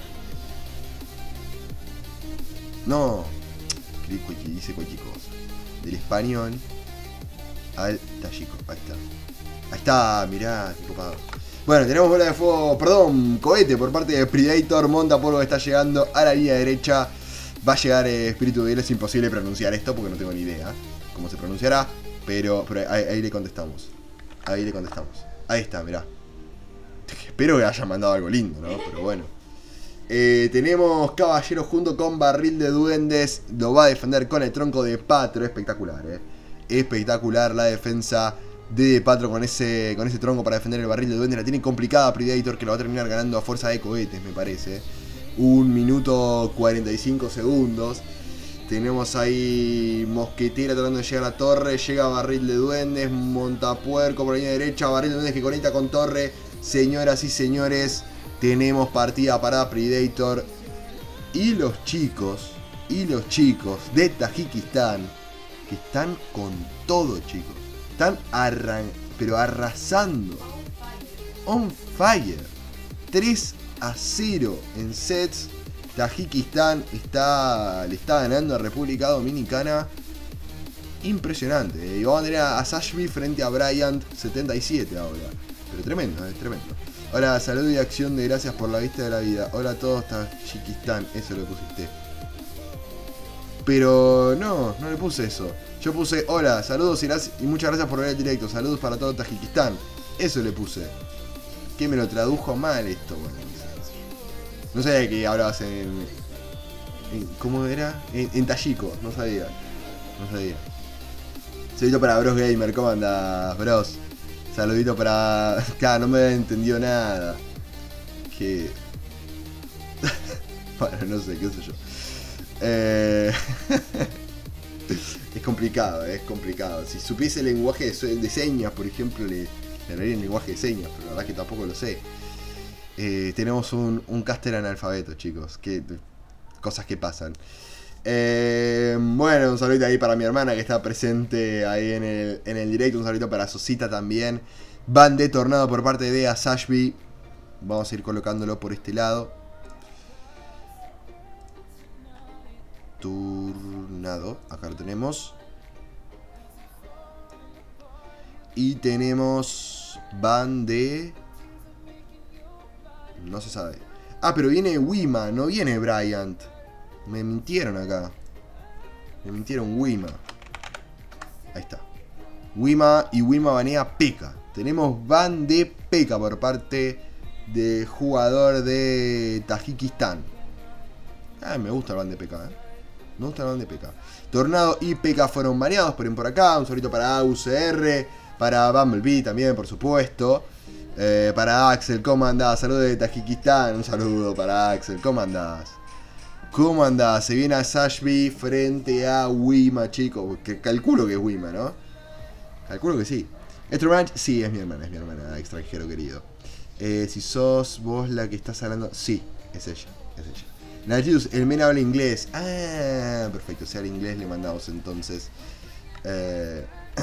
No. Dice cualquier cosa. Del español al tajico. Ahí está. Ahí está, mirá, qué copado. Bueno, tenemos bola de fuego, perdón, cohete por parte de Predator. Montapuerco está llegando a la línea derecha. Va a llegar eh, Espíritu de Hielo. Es imposible pronunciar esto porque no tengo ni idea cómo se pronunciará. Pero, pero ahí, ahí le contestamos. Ahí le contestamos. Ahí está, mirá. Espero que haya mandado algo lindo, ¿no? Pero bueno. Eh, tenemos caballero junto con barril de duendes. Lo va a defender con el tronco de Patro. Espectacular, eh. Espectacular la defensa de De Patro con ese, con ese tronco para defender el barril de duendes. La tiene complicada Predator, que lo va a terminar ganando a fuerza de cohetes, me parece. Un minuto cuarenta y cinco segundos. Tenemos ahí Mosquetera tratando de llegar a la torre. Llega barril de duendes. Montapuerco por la línea derecha. Barril de duendes que conecta con torre. Señoras y señores, tenemos partida para Predator. Y los chicos, y los chicos de Tajikistán, que están con todo, chicos. Están arran pero arrasando. On fire. tres a cero en sets. Tajikistán está, le está ganando a República Dominicana. Impresionante. Y vamos a tener a Sashby frente a Bryant setenta y siete ahora. Pero tremendo, es tremendo. Hola, salud y acción de gracias por la vista de la vida. Hola a todos, Tajikistán. Eso lo pusiste. Pero no, no le puse eso. Yo puse, hola, saludos y, gracias, y muchas gracias por ver el directo. Saludos para todo Tajikistán. Eso le puse. Que me lo tradujo mal esto, bueno. No sabía que hablabas en, en... ¿Cómo era? En, en tajico, no sabía. No sabía. Saludito para Bros Gamer, ¿cómo andas, Bros? Saludito para... Claro, no me había entendido nada. Que... Bueno, no sé, qué sé yo. Eh... es complicado, es complicado. Si supiese el lenguaje de, de señas, por ejemplo, le, le hablaría el lenguaje de señas, pero la verdad es que tampoco lo sé. Eh, tenemos un, un caster analfabeto, chicos. Que, cosas que pasan. Eh, bueno, un saludito ahí para mi hermana que está presente ahí en el, en el directo. Un saludito para Sosita también. Van de tornado por parte de Asashby. Vamos a ir colocándolo por este lado. Turnado, acá lo tenemos. Y tenemos van de... No se sabe. Ah, pero viene Wima, no viene Bryant. Me mintieron acá. Me mintieron Wima. Ahí está. Wima y Wima banea P.E.K.K.A. Tenemos ban de P E K K A por parte de jugador de Tajikistán. Ah, me gusta el ban de P E K K A, eh. Me gusta el ban de P E K K A. Tornado y P E K K A fueron baneados, por por acá. Un saludito para A U C R, para Bumblebee también, por supuesto. Eh, para Axel, ¿cómo andás? Saludos de Tajikistán. Un saludo para Axel, ¿cómo andás? ¿Cómo andás? Se viene a Sashby frente a Wima, chicos. Que calculo que es Wima, ¿no? Calculo que sí. ¿Estro Ranch? Sí, es mi hermana, es mi hermana, extranjero querido. Eh, si sos vos la que estás hablando... Sí, es ella, es ella. Natius, el men habla inglés. Ah, perfecto, si habla inglés le mandamos entonces. Eh...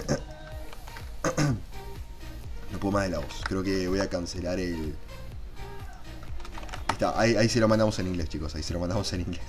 No puedo más de la voz. Creo que voy a cancelar el... Está, ahí, ahí se lo mandamos en inglés, chicos. Ahí se lo mandamos en inglés.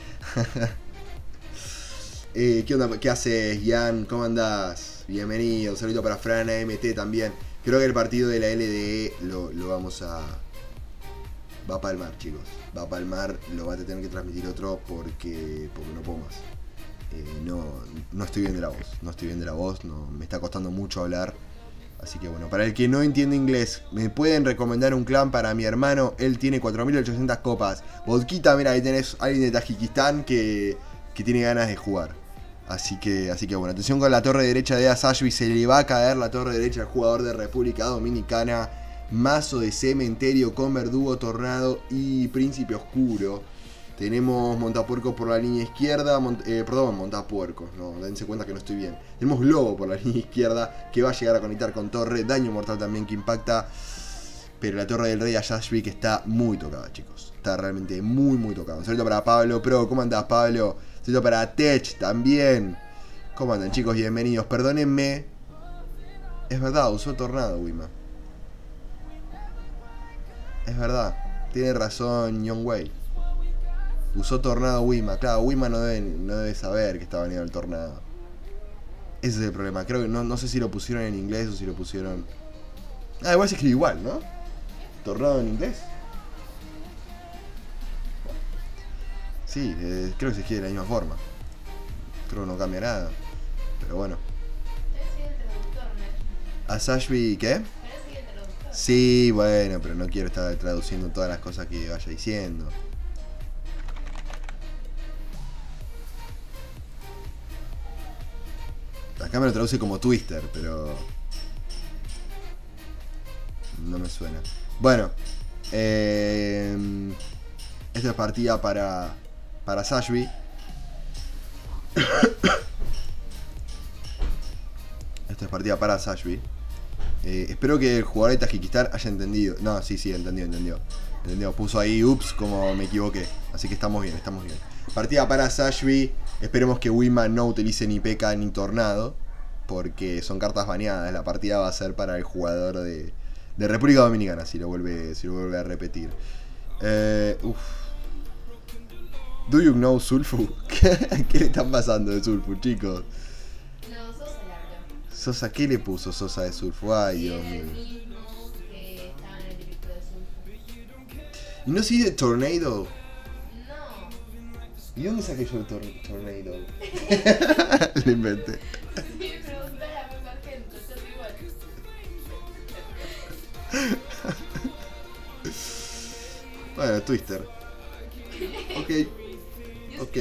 eh, ¿Qué onda? ¿Qué haces, Ian? ¿Cómo andás? Bienvenido. Un saludo para Fran A M T también. Creo que el partido de la L D E lo, lo vamos a... Va a palmar, chicos. Va a palmar. Lo va a tener que transmitir otro porque, porque no puedo más. Eh, no, no estoy bien de la voz. No estoy bien de la voz. No, me está costando mucho hablar. Así que bueno, para el que no entiende inglés, ¿me pueden recomendar un clan para mi hermano? Él tiene cuatro mil ochocientas copas. Vodquita, mira, ahí tenés a alguien de Tajikistán que, que tiene ganas de jugar. Así que, así que bueno, atención con la torre derecha de Asashby. Se le va a caer la torre derecha al jugador de República Dominicana. Mazo de cementerio con Verdugo, Tornado y Príncipe Oscuro. Tenemos Montapuercos por la línea izquierda, mont eh, perdón, Montapuercos, no, dense cuenta que no estoy bien. Tenemos Lobo por la línea izquierda, que va a llegar a conectar con Torre, daño mortal también que impacta. Pero la Torre del Rey Asashby que está muy tocada, chicos. Está realmente muy, muy tocada. Un saludo para Pablo Pro, ¿cómo andás, Pablo? Un saludo para Tech también. ¿Cómo andan, chicos? Bienvenidos. Perdónenme. Es verdad, usó Tornado, Wima. Es verdad, tiene razón Young Wei. Usó Tornado Wima. Claro, Wima no debe, no debe saber que está baneado el Tornado. Ese es el problema. Creo que no, no sé si lo pusieron en inglés o si lo pusieron... Ah, igual se escribe igual, ¿no? Tornado en inglés. Sí, eh, creo que se escribe de la misma forma. Creo que no cambia nada. Pero bueno. Asashby, ¿qué? Sí, bueno, pero no quiero estar traduciendo todas las cosas que vaya diciendo. Acá me lo traduce como Twister, pero... no me suena. Bueno. Eh... Esta es partida para... para Sashby. Esta es partida para Sashby. Eh, espero que el jugador de Tajikistán haya entendido. No, sí, sí, entendió, entendió. Entendió, puso ahí, ups, como me equivoqué. Así que estamos bien, estamos bien. Partida para Sashby. Esperemos que Wima no utilice ni P E K K A ni Tornado, porque son cartas baneadas. La partida va a ser para el jugador de, de República Dominicana, si lo vuelve, si lo vuelve a repetir. Eh, uf. Do you know Sulfu? ¿Qué, ¿Qué le están pasando de Sulfu, chicos? No, Sosa le habló. Sosa, ¿qué le puso Sosa de Sulfu? Ay, Sí, Dios era el mío. mismo que estaba en el directo de Sulfu. ¿Y no sigue Tornado? No. ¿Y dónde saqué yo el tor Tornado? Lo inventé. Sí, preguntale a Pepa Argento, yo soy igual. Bueno, Twister. Ok. Ok.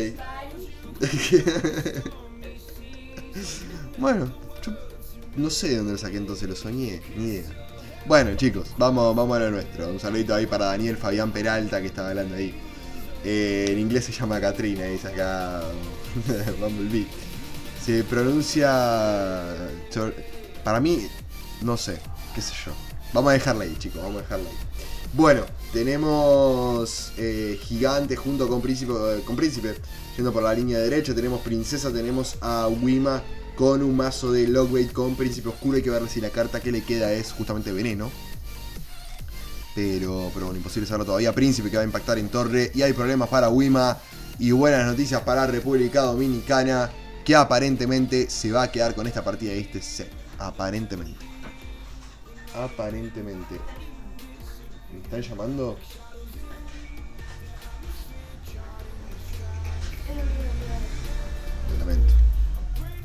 Bueno, yo no sé de dónde lo saqué entonces, lo soñé, ni idea. Bueno, chicos, vamos, vamos a lo nuestro. Un saludito ahí para Daniel Fabián Peralta que estaba hablando ahí. Eh, en inglés se llama Katrina, dice acá Bumblebee. Se pronuncia... Para mí, no sé, qué sé yo. Vamos a dejarla ahí, chicos, vamos a dejarla ahí. Bueno, tenemos eh, Gigante junto con Príncipe, eh, con Príncipe, yendo por la línea derecha. Tenemos Princesa, tenemos a Wima con un mazo de Lockbait con Príncipe Oscuro. Hay que ver si la carta que le queda es justamente Veneno. Pero, pero bueno, imposible saberlo todavía. Príncipe que va a impactar en torre. Y hay problemas para Wima. Y buenas noticias para República Dominicana, que aparentemente se va a quedar con esta partida de este set. Aparentemente. Aparentemente. ¿Me están llamando?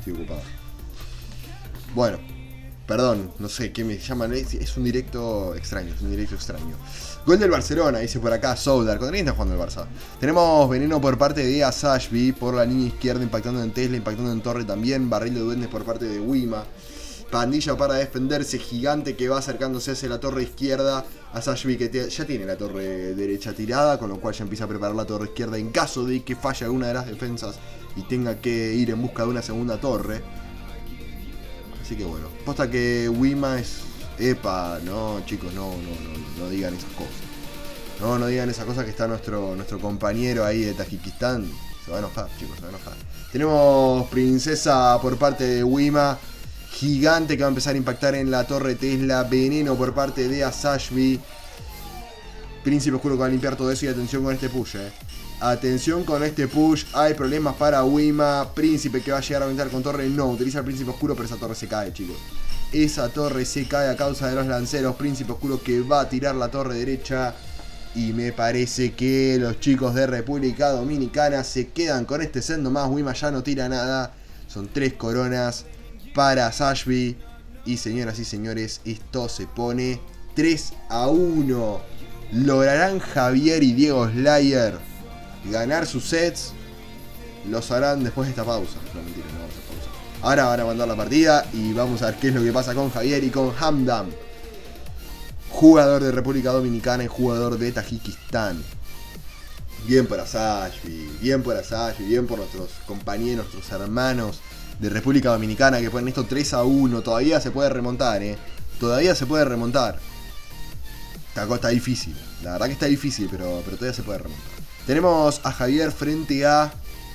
estoy ocupado. Bueno, perdón, no sé qué me llaman. Es, es un directo extraño, es un directo extraño. Gol del Barcelona, dice por acá Soudar. ¿Contra quién está jugando el Barça? Tenemos veneno por parte de Asashby por la línea izquierda, impactando en Tesla, impactando en Torre también. Barril de duendes por parte de Wima. Pandilla para defenderse, gigante que va acercándose hacia la torre izquierda. Asashby que te, ya tiene la torre derecha tirada, con lo cual ya empieza a preparar la torre izquierda en caso de que falle alguna de las defensas y tenga que ir en busca de una segunda torre. Así que bueno, posta que Wima es... Epa, no chicos, no, no, no, no digan esas cosas. No, no digan esas cosas que está nuestro, nuestro compañero ahí de Tajikistán. Se va a enojar, chicos, se va a enojar. Tenemos princesa por parte de Wima. Gigante que va a empezar a impactar en la torre Tesla. Veneno por parte de Asashby. Príncipe oscuro que va a limpiar todo eso. Y atención con este push, eh. Atención con este push. Hay problemas para Wima. Príncipe que va a llegar a aventar con torre. No, utiliza el príncipe oscuro, pero esa torre se cae, chicos. Esa torre se cae a causa de los lanceros. Príncipe oscuro que va a tirar la torre derecha. Y me parece que los chicos de República Dominicana se quedan con este sendo más. Wima ya no tira nada. Son tres coronas para Asashby. Y señoras y señores, esto se pone tres a uno. ¿Lograrán Javier y Diego Slayer ganar sus sets? Los harán después de esta pausa. No, mentira, no vamos a pausa. Ahora van a mandar la partida y vamos a ver qué es lo que pasa con Javier y con Hamdan. Jugador de República Dominicana y jugador de Tajikistán. Bien por Asashby, bien por Asashby, bien por nuestros compañeros, nuestros hermanos de República Dominicana que ponen esto tres a uno. Todavía se puede remontar, eh. Todavía se puede remontar. Está, está difícil, la verdad que está difícil, pero, pero todavía se puede remontar. Tenemos a Javier frente a...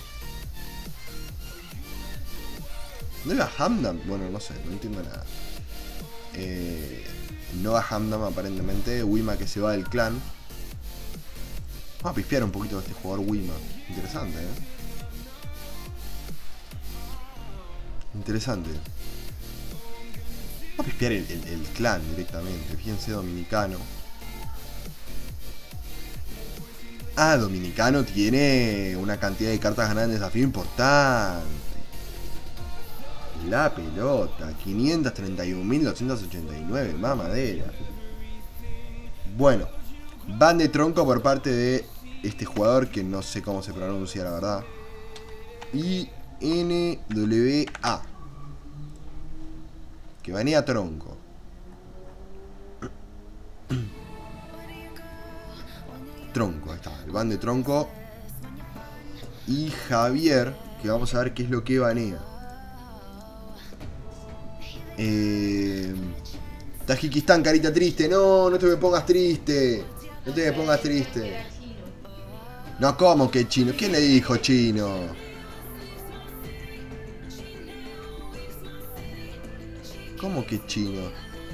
¿No iba Hamdan? Bueno, no sé, no entiendo nada. Eh, no va Hamdan aparentemente. Wima que se va del clan. Vamos a pispear un poquito de este jugador Wima. Interesante, eh. Interesante. Vamos a pispear el, el, el clan directamente. Fíjense, dominicano. Ah, dominicano tiene una cantidad de cartas ganadas en desafío importante. La pelota, quinientos treinta y un mil doscientos ochenta y nueve, mamadera. Bueno, van de tronco por parte de este jugador que no sé cómo se pronuncia, la verdad. I N W A, que banea tronco. Tronco, ahí está, el van de tronco. Y Javier, que vamos a ver qué es lo que banea. Eh, Tajikistán, carita triste. No, no te me pongas triste. No te me pongas triste. No, ¿cómo que chino? ¿Quién le dijo chino? ¿Cómo que chino?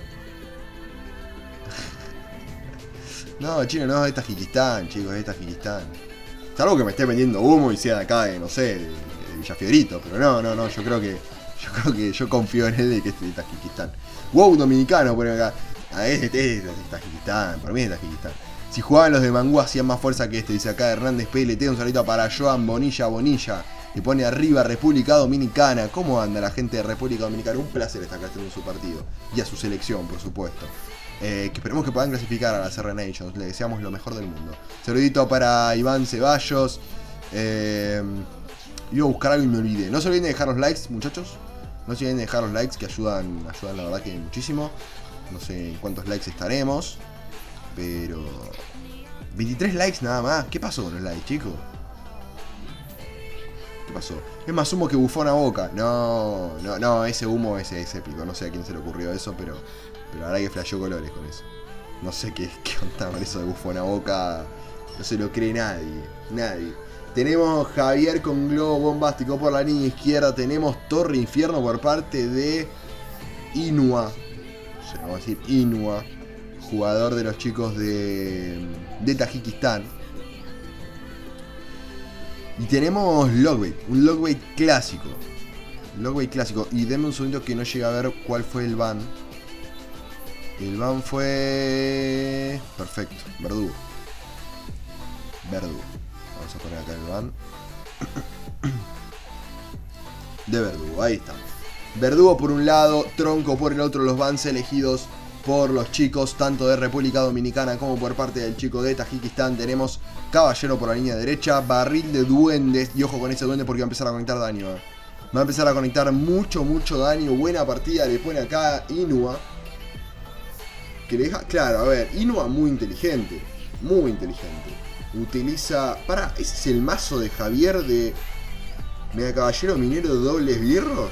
No, chino no, es Tajikistán, chicos, es Tajikistán. Salvo que me esté vendiendo humo y sea de acá, de, no sé, de, de Villafiorito. Pero no, no, no, yo creo que Yo creo que yo confío en él de que es de Tajikistán. Wow, dominicano, por acá. Ah, es, es, es de Tajikistán, para mí es de Tajikistán. Si jugaban los de Mangú hacían más fuerza que este, dice acá Hernández P L T. Un saludito para Joan Bonilla Bonilla. Y pone arriba República Dominicana. ¿Cómo anda la gente de República Dominicana? Un placer estar acá en su partido. Y a su selección, por supuesto. Eh, que esperemos que puedan clasificar a la C R Nations. Le deseamos lo mejor del mundo. Saludito para Iván Ceballos. Eh, iba a buscar algo y me olvidé. No se olviden de dejar los likes, muchachos. No se olviden de dejar los likes que ayudan, ayudan la verdad que muchísimo. No sé en cuántos likes estaremos. Pero... veintitrés likes nada más. ¿Qué pasó con los likes, chicos? ¿Qué pasó? Es más humo que bufón a boca. No, no, no, ese humo es, es épico. No sé a quién se le ocurrió eso, pero... Pero la verdad que flasheó colores con eso. No sé qué, qué onda con eso de bufón a boca. No se lo cree nadie. Nadie. Tenemos Javier con globo bombástico por la línea izquierda. Tenemos Torre Infierno por parte de Inua. O sea, vamos a decir Inua. Jugador de los chicos de, de Tajikistán. Y tenemos Logbait. Un Logbait clásico. Logbait clásico. Y denme un segundito que no llega a ver cuál fue el ban. El ban fue... perfecto. Verdugo. Verdugo. Vamos a poner acá el ban. de Verdugo. Ahí está. Verdugo por un lado, Tronco por el otro. Los Bans elegidos por los chicos, tanto de República Dominicana como por parte del chico de Tajikistán. Tenemos Caballero por la línea derecha, Barril de Duendes. Y ojo con ese duende porque va a empezar a conectar daño. Eh. Va a empezar a conectar mucho, mucho daño. Buena partida le pone acá Inua. Que le deja, claro, a ver, Inua muy inteligente. Muy inteligente. Utiliza... Para, ¿ese es el mazo de Javier de Mega Caballero Minero de doble esbirro?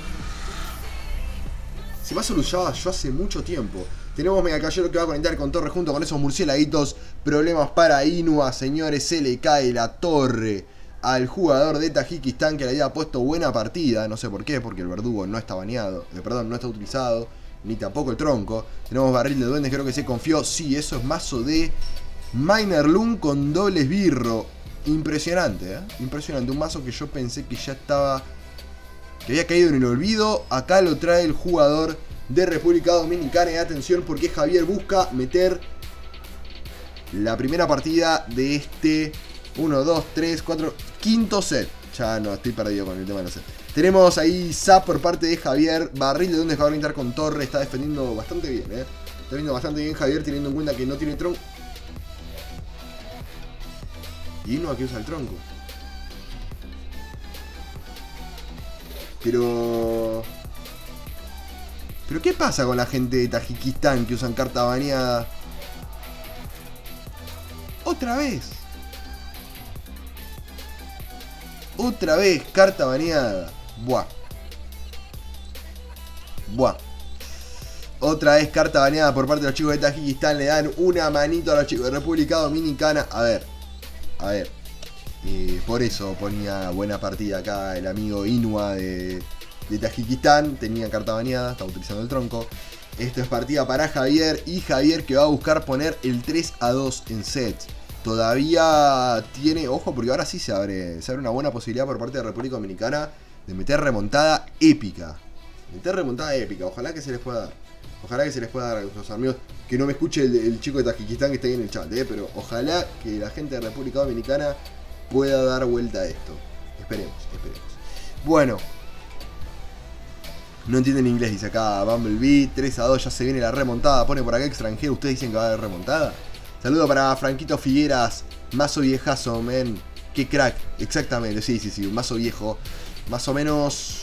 Ese mazo lo usaba yo hace mucho tiempo. Tenemos Mega Caballero que va a conectar con torre junto con esos murciélaguitos. Problemas para Inua, señores. Se le cae la torre al jugador de Tajikistán que le había puesto buena partida. No sé por qué, porque el Verdugo no está baneado. Eh, perdón, no está utilizado. Ni tampoco el Tronco. Tenemos Barril de Duendes, creo que se confió. Sí, eso es mazo de Miner Loom con doble esbirro. Impresionante, ¿eh? Impresionante. Un mazo que yo pensé que ya estaba... que había caído en el olvido. Acá lo trae el jugador de República Dominicana. Y atención porque Javier busca meter la primera partida de este uno, dos, tres, cuatro, quinto set. Ya no, estoy perdido con el tema de los sets. Tenemos ahí Zap por parte de Javier. Barril de Duendes que va a conectar con torre. Está defendiendo bastante bien, eh. Está defendiendo bastante bien Javier, teniendo en cuenta que no tiene tronco. Y uno aquí usa el tronco. Pero... ¿Pero qué pasa con la gente de Tajikistán que usan carta baneada? Otra vez. Otra vez, carta baneada. Buah. Buah. Otra vez carta baneada por parte de los chicos de Tajikistán. Le dan una manito a los chicos de República Dominicana. A ver. A ver. Eh, por eso ponía buena partida acá el amigo Inua de, de Tajikistán. Tenía carta baneada. Estaba utilizando el tronco. Esto es partida para Javier. Y Javier que va a buscar poner el tres a dos en sets. Todavía tiene... Ojo porque ahora sí se abre, se abre una buena posibilidad por parte de República Dominicana de meter remontada épica. Meter remontada épica. Ojalá que se les pueda dar. Ojalá que se les pueda dar a los amigos. Que no me escuche el, el chico de Tajikistán que está ahí en el chat, ¿eh? Pero ojalá que la gente de República Dominicana pueda dar vuelta a esto. Esperemos, esperemos. Bueno. No entienden inglés, dice acá Bumblebee. tres a dos, ya se viene la remontada. Pone por acá extranjero. ¿Ustedes dicen que va a haber remontada? Saludo para Franquito Figueras. Mazo viejazo, men. Qué crack. Exactamente, sí, sí, sí. Un mazo viejo. Más o menos...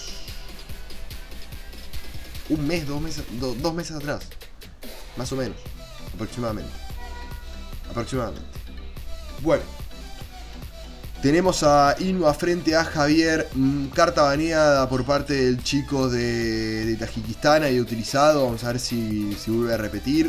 Un mes, dos meses, do, dos meses atrás. Más o menos. Aproximadamente. Aproximadamente. Bueno. Tenemos a Inua frente a Javier. Mmm, carta baneada por parte del chico de, de Tajikistán. Ahí utilizado. Vamos a ver si, si vuelve a repetir.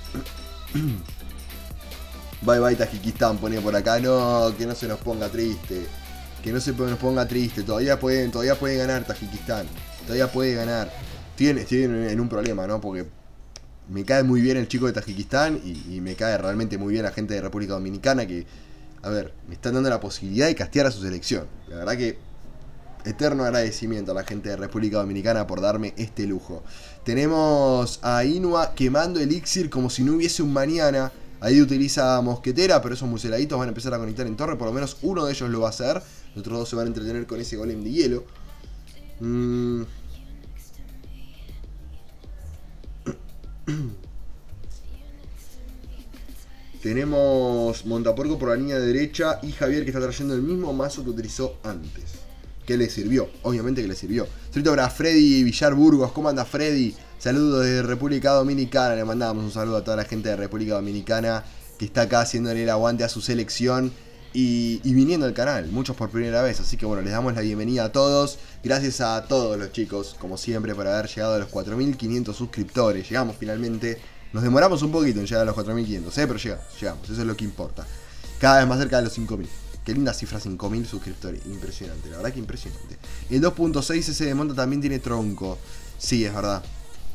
Bye bye Tajikistán, pone por acá. No, que no se nos ponga triste. Que no se nos ponga triste. Todavía pueden, todavía puede ganar Tajikistán. Todavía puede ganar. Estoy, estoy en, en un problema, ¿no? Porque me cae muy bien el chico de Tajikistán. Y, y me cae realmente muy bien la gente de República Dominicana. Que, a ver, me están dando la posibilidad de castear a su selección. La verdad que eterno agradecimiento a la gente de República Dominicana por darme este lujo. Tenemos a Inua quemando elixir como si no hubiese un mañana. Ahí utiliza mosquetera, pero esos murcieladitos van a empezar a conectar en torre. Por lo menos uno de ellos lo va a hacer. Los otros dos se van a entretener con ese golem de hielo. Mm. Tenemos Montapuerco por la línea derecha y Javier que está trayendo el mismo mazo que utilizó antes. Que le sirvió, obviamente que le sirvió. Saludo para Freddy Villar Burgos. ¿Cómo anda Freddy? Saludos desde República Dominicana. Le mandamos un saludo a toda la gente de República Dominicana que está acá haciéndole el aguante a su selección y, y viniendo al canal. Muchos por primera vez. Así que bueno, les damos la bienvenida a todos. Gracias a todos los chicos, como siempre, por haber llegado a los cuatro mil quinientos suscriptores. Llegamos finalmente. Nos demoramos un poquito en llegar a los cuatro mil quinientos, ¿eh? Pero llegamos, llegamos. Eso es lo que importa. Cada vez más cerca de los cinco mil. Qué linda cifra, cinco mil suscriptores. Impresionante, la verdad que impresionante. El dos punto seis ese de monta también tiene tronco. Sí, es verdad.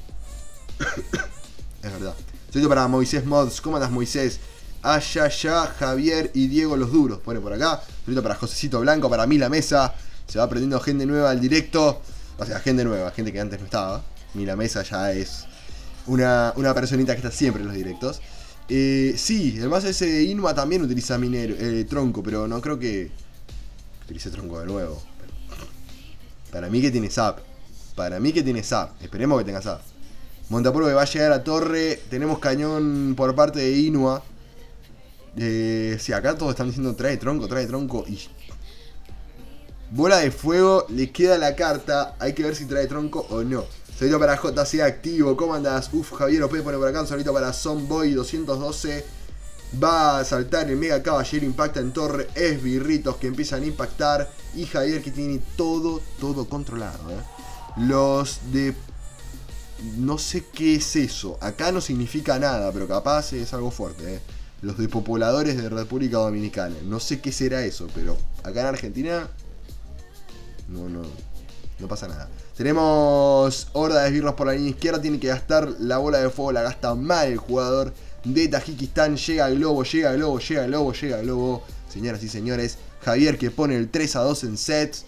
Es verdad. Saludo para Moisés Mods. ¿Cómo andas, Moisés? Allá, ya, Javier y Diego los duros. Pone por acá. Saludo para Josecito Blanco, para mí la mesa. Se va aprendiendo gente nueva al directo. O sea, gente nueva, gente que antes no estaba. Mi la mesa ya es una, una personita que está siempre en los directos. Eh, sí, además ese de Inma también utiliza minero, eh, tronco, pero no creo que utilice tronco de nuevo. Para mí que tiene zap. Para mí que tiene zap. Esperemos que tenga zap. Montapolvo que va a llegar a torre. Tenemos cañón por parte de Inua. Eh, sí, acá todos están diciendo trae tronco, trae tronco. Y bola de fuego, le queda la carta. Hay que ver si trae tronco o no. Saludito para J C activo. ¿Cómo andas? Uf, Javier O P pone por acá. Un saludito para Zomboy doscientos doce. Va a saltar el Mega Caballero. Impacta en torre. Esbirritos que empiezan a impactar. Y Javier que tiene todo, todo controlado. ¿eh? Los de... No sé qué es eso. Acá no significa nada, pero capaz es algo fuerte. ¿eh? Los de Populadores de República Dominicana. No sé qué será eso, pero acá en Argentina... No, no, no pasa nada. Tenemos horda de esbirros por la línea izquierda. Tiene que gastar la bola de fuego. La gasta mal el jugador de Tajikistán. Llega el globo, llega el globo, llega el globo, llega el globo. Señoras y señores, Javier que pone el tres a dos en sets.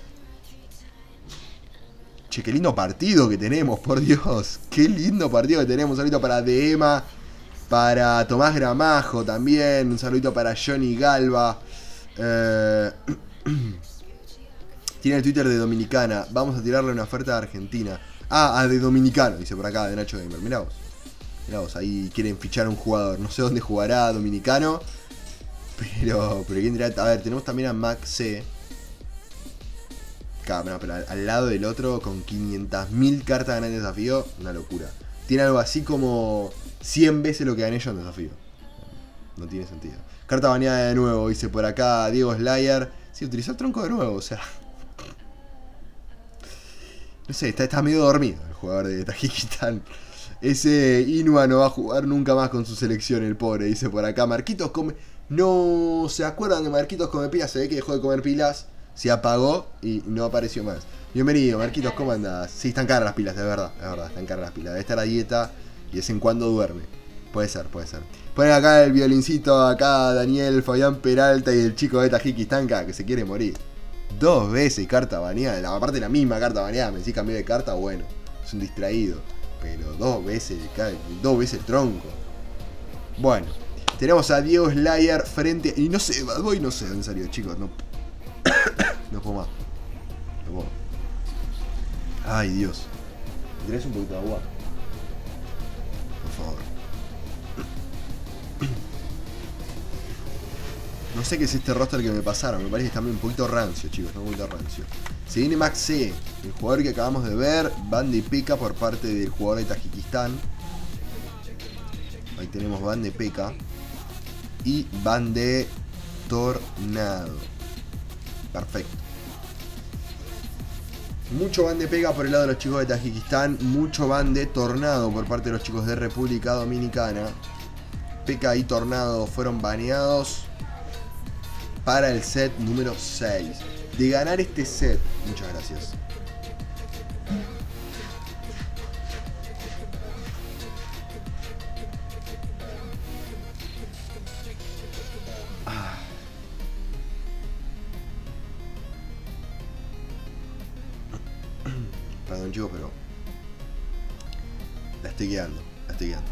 Che, qué lindo partido que tenemos, por Dios. Qué lindo partido que tenemos. Un saludito para Deema, para Tomás Gramajo también. Un saludito para Johnny Galva. Eh... Tiene el Twitter de Dominicana. Vamos a tirarle una oferta de Argentina. Ah, ah, de Dominicano, dice por acá, de Nacho Gamer. Mirá vos. Mirá vos, ahí quieren fichar a un jugador. No sé dónde jugará Dominicano. Pero, pero ¿quién dirá? A ver, tenemos también a Max C. Claro, no, pero al, al lado del otro, con quinientas mil cartas ganando el desafío. Una locura. Tiene algo así como cien veces lo que gané yo en desafío. No tiene sentido. Carta baneada de nuevo, dice por acá Diego Slayer. Sí, utilizó el tronco de nuevo, o sea... No sé, está, está medio dormido el jugador de Tajikistán. Ese Inua no va a jugar nunca más con su selección, el pobre. Dice por acá, Marquitos come... No se acuerdan de Marquitos come pilas. Se ve que dejó de comer pilas, se apagó y no apareció más. Bienvenido, Marquitos, ¿cómo andás? Sí, están caras las pilas, de verdad, de verdad, están caras las pilas. Debe estar a dieta y de vez en cuando duerme. Puede ser, puede ser. Ponen acá el violincito, acá Daniel, Fabián Peralta y el chico de Tajikistán que se quiere morir. Dos veces carta baneada, aparte la misma carta baneada, me decís cambié de carta, bueno, es un distraído. Pero dos veces, dos veces el tronco. Bueno, tenemos a Diego Slayer frente... Y no sé, voy no sé, en serio, chicos, no... No puedo más. No puedo. Ay, Dios. ¿Me traes un poquito de agua? Por favor. No sé qué es este roster que me pasaron. Me parece que está un poquito rancio, chicos. Está un poquito rancio. Se viene Max C, el jugador que acabamos de ver. Van de P K por parte del jugador de Tajikistán. Ahí tenemos Van de P K. Y Van de Tornado. Perfecto. Mucho Van de P K por el lado de los chicos de Tajikistán. Mucho Van de Tornado por parte de los chicos de República Dominicana. P K y Tornado fueron baneados para el set número seis. De ganar este set, muchas gracias. Ah. Perdón, chicos, pero la estoy guiando, la estoy guiando.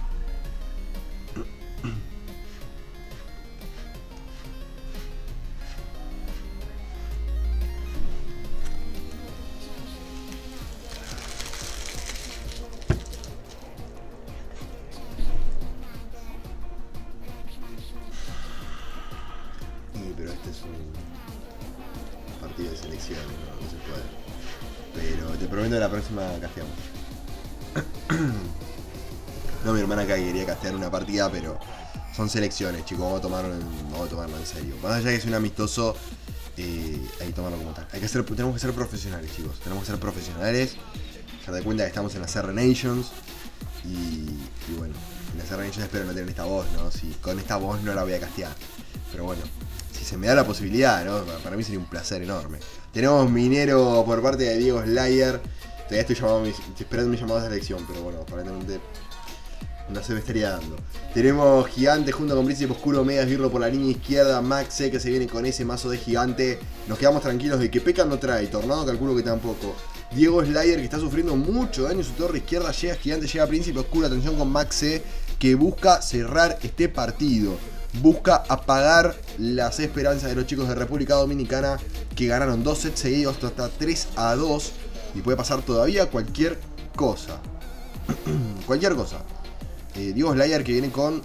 Pero este es un partido de selección, no, no se puede. Pero te prometo que la próxima casteamos. No, mi hermana acá quería castear una partida, pero son selecciones, chicos. Vamos a tomarlo en, vamos a tomarlo en serio. Más allá de que es un amistoso, eh, hay que tomarlo como tal. Hay que ser, tenemos que ser profesionales, chicos. Tenemos que ser profesionales. Se de cuenta que estamos en la C R Nations. Y, y bueno, en la C R Nations espero no tener esta voz, ¿no? Si con esta voz no la voy a castear. Pero bueno, si se me da la posibilidad, ¿no? Para mí sería un placer enorme. Tenemos minero por parte de Diego Slayer. Todavía estoy, llamado, estoy esperando mi llamado de selección, pero bueno, aparentemente no se me estaría dando. Tenemos Gigante junto con Príncipe Oscuro, Mega Esbirro por la línea izquierda, Max C que se viene con ese mazo de Gigante. Nos quedamos tranquilos de que P K no trae, Tornado calculo que tampoco. Diego Slayer que está sufriendo mucho daño en su torre izquierda, llega Gigante, llega Príncipe Oscuro, atención con Max C que busca cerrar este partido. Busca apagar las esperanzas de los chicos de República Dominicana que ganaron dos sets seguidos hasta tres a dos Y puede pasar todavía cualquier cosa. Cualquier cosa. Eh, Diego Slayer que viene con...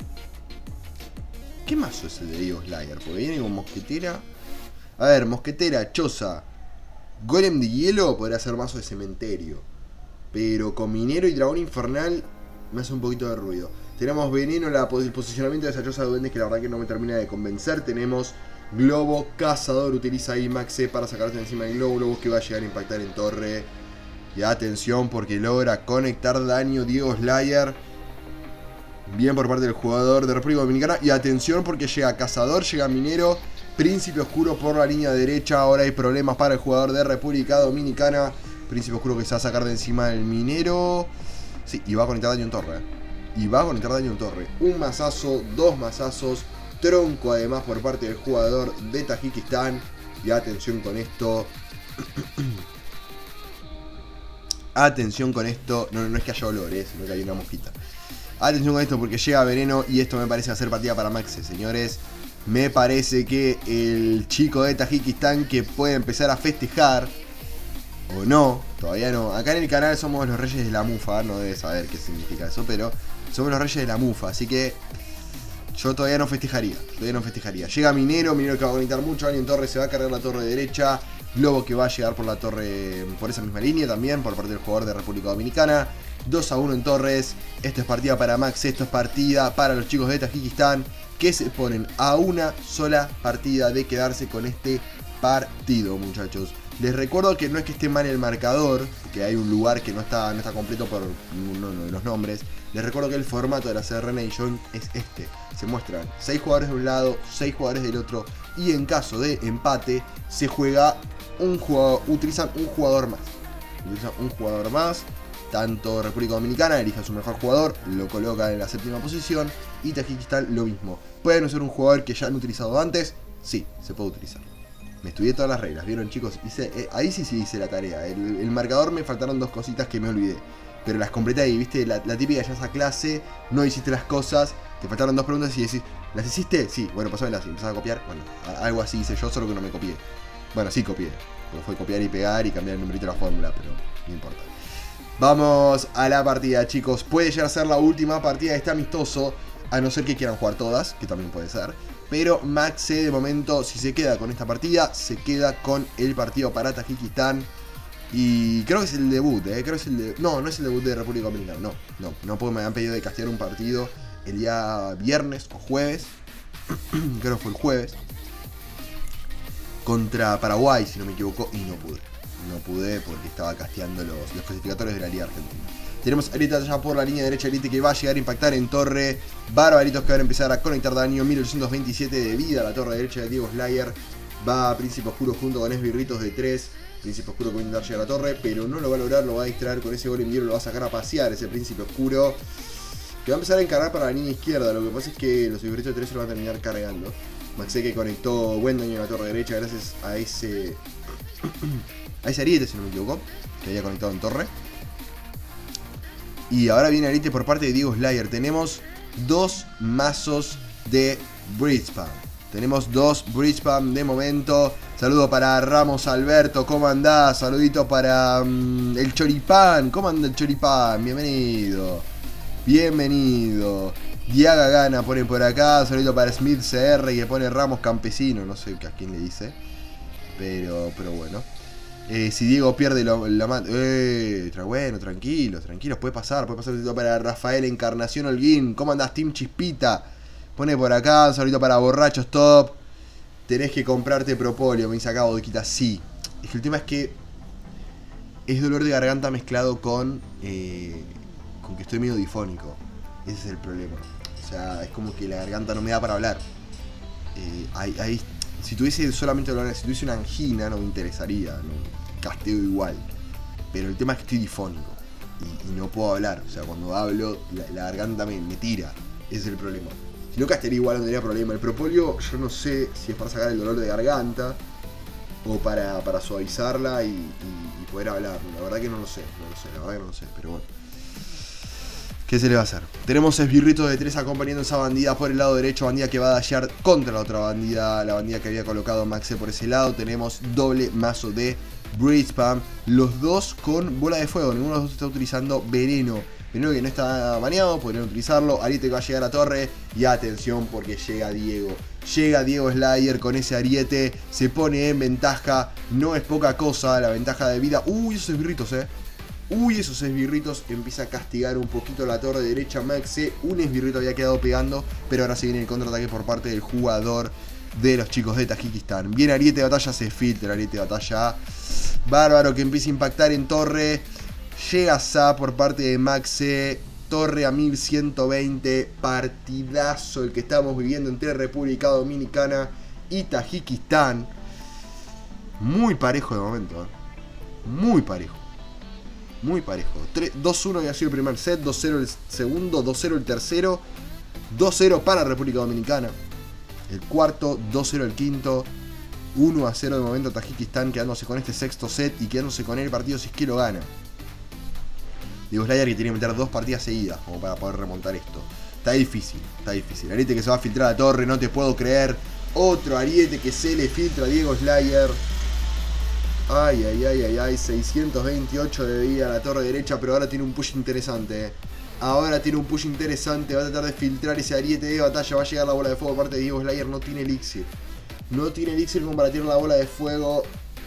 ¿Qué mazo es el de Diego Slayer? Porque viene con mosquetera. A ver, mosquetera, choza, golem de hielo podría ser mazo de cementerio. Pero con minero y dragón infernal me hace un poquito de ruido. Tenemos veneno, la, el posicionamiento de esa choza de duendes que la verdad que no me termina de convencer. Tenemos globo, cazador, utiliza ahí Maxe para sacarse encima del globo. Globo que va a llegar a impactar en torre. Y atención porque logra conectar daño Diego Slayer. Bien por parte del jugador de República Dominicana. Y atención porque llega cazador, llega minero, príncipe oscuro por la línea derecha. Ahora hay problemas para el jugador de República Dominicana. Príncipe oscuro que se va a sacar de encima del minero. Sí, y va a conectar daño en torre. Y va a conectar daño en torre. Un mazazo, dos mazazos. Tronco además por parte del jugador de Tajikistán. Y atención con esto. Atención con esto. No, no es que haya olor, eh, sino que hay una mosquita. Atención con esto porque llega veneno. Y esto me parece hacer partida para Maxe, señores. Me parece que el chico de Tajikistán que puede empezar a festejar. O no, todavía no. Acá en el canal somos los reyes de la mufa. No debes saber qué significa eso, pero somos los reyes de la mufa. Así que yo todavía no festejaría. Todavía no festejaría. Llega minero, minero que va a conectar mucho. Alguien torre se va a cargar la torre derecha. Globo que va a llegar por la torre, por esa misma línea también, por parte del jugador de República Dominicana. dos a uno en torres. Esto es partida para Max, esto es partida para los chicos de Tajikistán, que se ponen a una sola partida de quedarse con este partido, muchachos. Les recuerdo que no es que esté mal el marcador, que hay un lugar que no está, no está completo por uno de los nombres. Les recuerdo que el formato de la C R Nation es este. Se muestran seis jugadores de un lado, seis jugadores del otro, y en caso de empate se juega un jugador, utilizan un jugador más. Utilizan un jugador más. Tanto República Dominicana elija su mejor jugador, lo coloca en la séptima posición, y Tajikistán lo mismo. ¿Puede no ser un jugador que ya han utilizado antes? Sí, se puede utilizar. Me estudié todas las reglas, ¿vieron, chicos? Hice, eh, ahí sí sí hice la tarea. El, el marcador me faltaron dos cositas que me olvidé, pero las completé ahí, ¿viste? La, la típica ya esa clase, no hiciste las cosas, te faltaron dos preguntas y decís, ¿las hiciste? Sí, bueno, pasámelas y empezás a copiar. Bueno, a, algo así hice yo, solo que no me copié. Bueno, sí copié, porque fue copiar y pegar y cambiar el numerito de la fórmula, pero no importa. Vamos a la partida, chicos. Puede llegar a ser la última partida de este amistoso, a no ser que quieran jugar todas, que también puede ser. Pero Maxe, de momento, si se queda con esta partida, se queda con el partido para Tajikistán. Y creo que es el debut, ¿eh? Creo que es el de... No, no es el debut de República Dominicana, no. No, no porque me han pedido de castear un partido el día viernes o jueves. Creo que fue el jueves. Contra Paraguay, si no me equivoco, y no pude. No pude porque estaba casteando los, los clasificatorios de la Liga Argentina. Tenemos Elite ya por la línea derecha, Elite que va a llegar a impactar en torre. Barbaritos que van a empezar a conectar daño. mil ochocientos veintisiete de vida a la torre derecha de Diego Slayer. Va a Príncipe Oscuro junto con esbirritos de tres. Príncipe Oscuro que va a intentar llegar a la torre, pero no lo va a lograr, lo va a distraer con ese golem hielo, lo va a sacar a pasear ese Príncipe Oscuro. Que va a empezar a encargar para la línea izquierda. Lo que pasa es que los esbirritos de tres se lo van a terminar cargando. Maxe que conectó buen daño a la torre derecha gracias a ese... a ese Ariete, si no me equivoco, que había conectado en torre. Y ahora viene Ariete por parte de Diego Slayer. Tenemos dos mazos de Bridgespam. Tenemos dos Bridgespam de momento. Saludo para Ramos Alberto, ¿cómo andás? Saludito para um, el Choripán. ¿Cómo anda el Choripán? Bienvenido. Bienvenido. Diaga Gana pone por acá. Saludito para Smith C R que pone Ramos Campesino. No sé a quién le dice. Pero, pero bueno. Eh, si Diego pierde lo, lo mata. Eh, tra bueno, tranquilos, tranquilos. Puede pasar, puede pasar. Un saludito para Rafael Encarnación Holguín. ¿Cómo andás, Team Chispita? Pone por acá. Un saludito para Borrachos Top. Tenés que comprarte propóleo. Me dice acá Bodequita. Sí. Es que el tema es que es dolor de garganta mezclado con eh, con que estoy medio difónico. Ese es el problema. O sea, es como que la garganta no me da para hablar. Eh, ahí, ahí Si tuviese solamente dolor, si tuviese una angina no me interesaría, no casteo igual. Pero el tema es que estoy difónico y, y no puedo hablar. O sea, cuando hablo la, la garganta me, me tira. Ese es el problema. Si no castearía igual no tendría problema. El propóleo yo no sé si es para sacar el dolor de garganta o para, para suavizarla y, y, y poder hablar. La verdad que no lo sé, no lo sé, la verdad que no lo sé, pero bueno. ¿Qué se le va a hacer? Tenemos esbirritos de tres acompañando a esa bandida por el lado derecho. Bandida que va a dashear contra la otra bandida. La bandida que había colocado Maxe por ese lado. Tenemos doble mazo de Breeze Spam. Los dos con bola de fuego. Ninguno de los dos está utilizando veneno. Veneno que no está baneado. Podrían utilizarlo. Ariete que va a llegar a torre. Y atención porque llega Diego. Llega Diego Slayer con ese ariete. Se pone en ventaja. No es poca cosa la ventaja de vida. Uy, esos esbirritos, eh. Uy, esos esbirritos. Empieza a castigar un poquito la torre derecha Maxe. Un esbirrito había quedado pegando, pero ahora se viene el contraataque por parte del jugador de los chicos de Tajikistán. Viene ariete de batalla, se filtra ariete de batalla. Bárbaro que empieza a impactar en torre. Llega Sa por parte de Maxe. Torre a mil ciento veinte. Partidazo el que estamos viviendo entre República Dominicana y Tajikistán. Muy parejo de momento, ¿eh? Muy parejo. Muy parejo. dos uno había sido el primer set, dos cero el segundo, dos cero el tercero, dos cero para República Dominicana. El cuarto, dos cero el quinto, uno a cero de momento Tajikistán, quedándose con este sexto set y quedándose con el partido si es que lo gana. Diego Slayer que tiene que meter dos partidas seguidas como para poder remontar esto. Está difícil, está difícil. Ariete que se va a filtrar a la torre, no te puedo creer. Otro ariete que se le filtra a Diego Slayer. Ay, ay, ay, ay, ay, seiscientos veintiocho de vida a la torre derecha, pero ahora tiene un push interesante, eh. Ahora tiene un push interesante, va a tratar de filtrar ese ariete de batalla, va a llegar la bola de fuego por parte de Diego Slayer, no tiene elixir. No tiene elixir como para tirar la bola de fuego.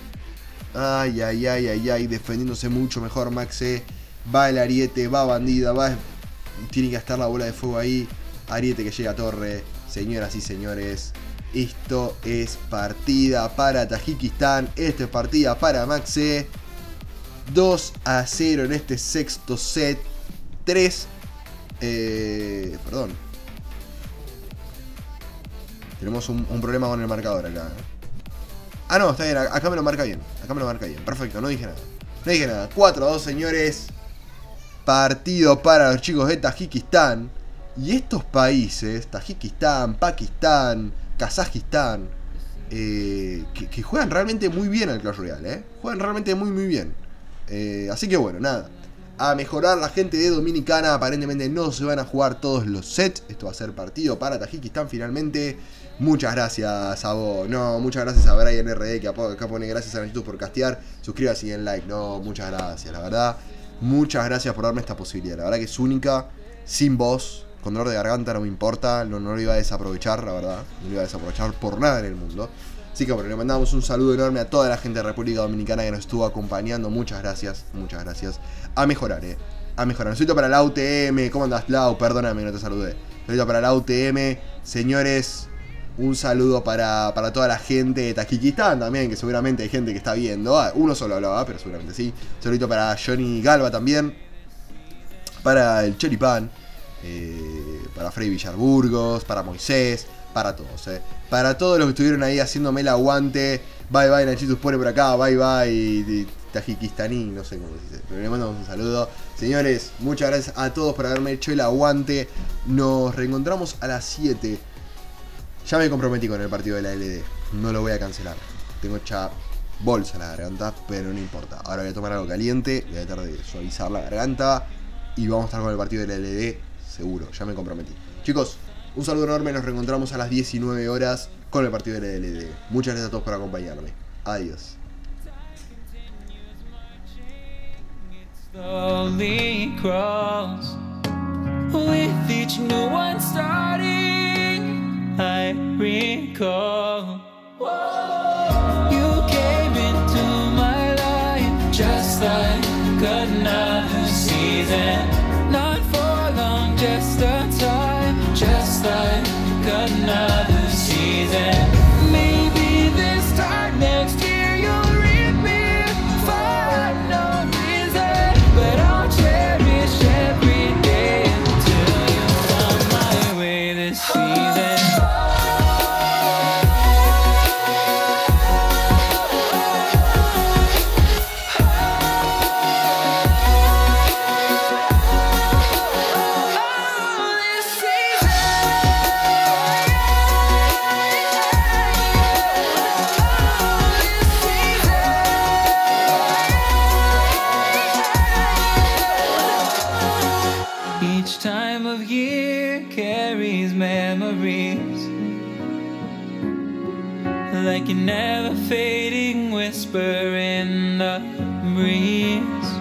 Ay, ay, ay, ay, ay, defendiéndose mucho mejor Maxe. Va el ariete, va bandida, va... Tiene que gastar la bola de fuego ahí. Ariete que llega a torre, señoras y señores. Esto es partida para Tajikistán. Esto es partida para Maxe. dos a cero en este sexto set. tres. Eh, perdón. Tenemos un, un problema con el marcador acá. Ah, no, está bien. Acá me lo marca bien. Acá me lo marca bien. Perfecto, no dije nada. No dije nada. cuatro a dos, señores. Partido para los chicos de Tajikistán. Y estos países, Tajikistán, Pakistán, Kazajistán, eh, que, que juegan realmente muy bien al Clash Royale, eh. Juegan realmente muy muy bien. eh, Así que bueno, nada. A mejorar la gente de Dominicana. Aparentemente no se van a jugar todos los sets. Esto va a ser partido para Tajikistán finalmente. Muchas gracias a vos. No, muchas gracias a Brian R D que acá pone gracias a Nachito por castear. Suscríbase y den like. No, muchas gracias, la verdad. Muchas gracias por darme esta posibilidad. La verdad que es única. Sin voz, con dolor de garganta, no me importa. No, no lo iba a desaprovechar, la verdad. No lo iba a desaprovechar por nada en el mundo. Así que bueno, le mandamos un saludo enorme a toda la gente de República Dominicana que nos estuvo acompañando. Muchas gracias, muchas gracias. A mejorar, eh. A mejorar. Saludito para la U T M. ¿Cómo andas, Lau? Perdóname, no te saludé. Saludito para la U T M. Señores, un saludo para, para toda la gente de Tajikistán también, que seguramente hay gente que está viendo. Ah, uno solo hablaba, pero seguramente sí. Saludito para Johnny Galva también. Para el Choripan. Eh, para Frey Villarburgos. Para Moisés. Para todos, eh. Para todos los que estuvieron ahí haciéndome el aguante. Bye bye, Nachitos pone por acá. Bye bye, tajikistaní. No sé cómo se dice. Pero le mandamos un saludo. Señores, muchas gracias a todos por haberme hecho el aguante. Nos reencontramos a las siete. Ya me comprometí con el partido de la L D. No lo voy a cancelar. Tengo hecha bolsa en la garganta, pero no importa. Ahora voy a tomar algo caliente. Voy a tratar de suavizar la garganta. Y vamos a estar con el partido de la L D. Seguro, ya me comprometí. Chicos, un saludo enorme. Nos reencontramos a las diecinueve horas con el partido de la L D. Muchas gracias a todos por acompañarme. Adiós. Slowly crawls with each new one starting. I recall you came into my life just like another season. Not for long, just a time, just like another season. Maybe this time next year you'll reap me for no reason, but I'll cherish every day until you come my way this season. like a never fading whisper in the breeze.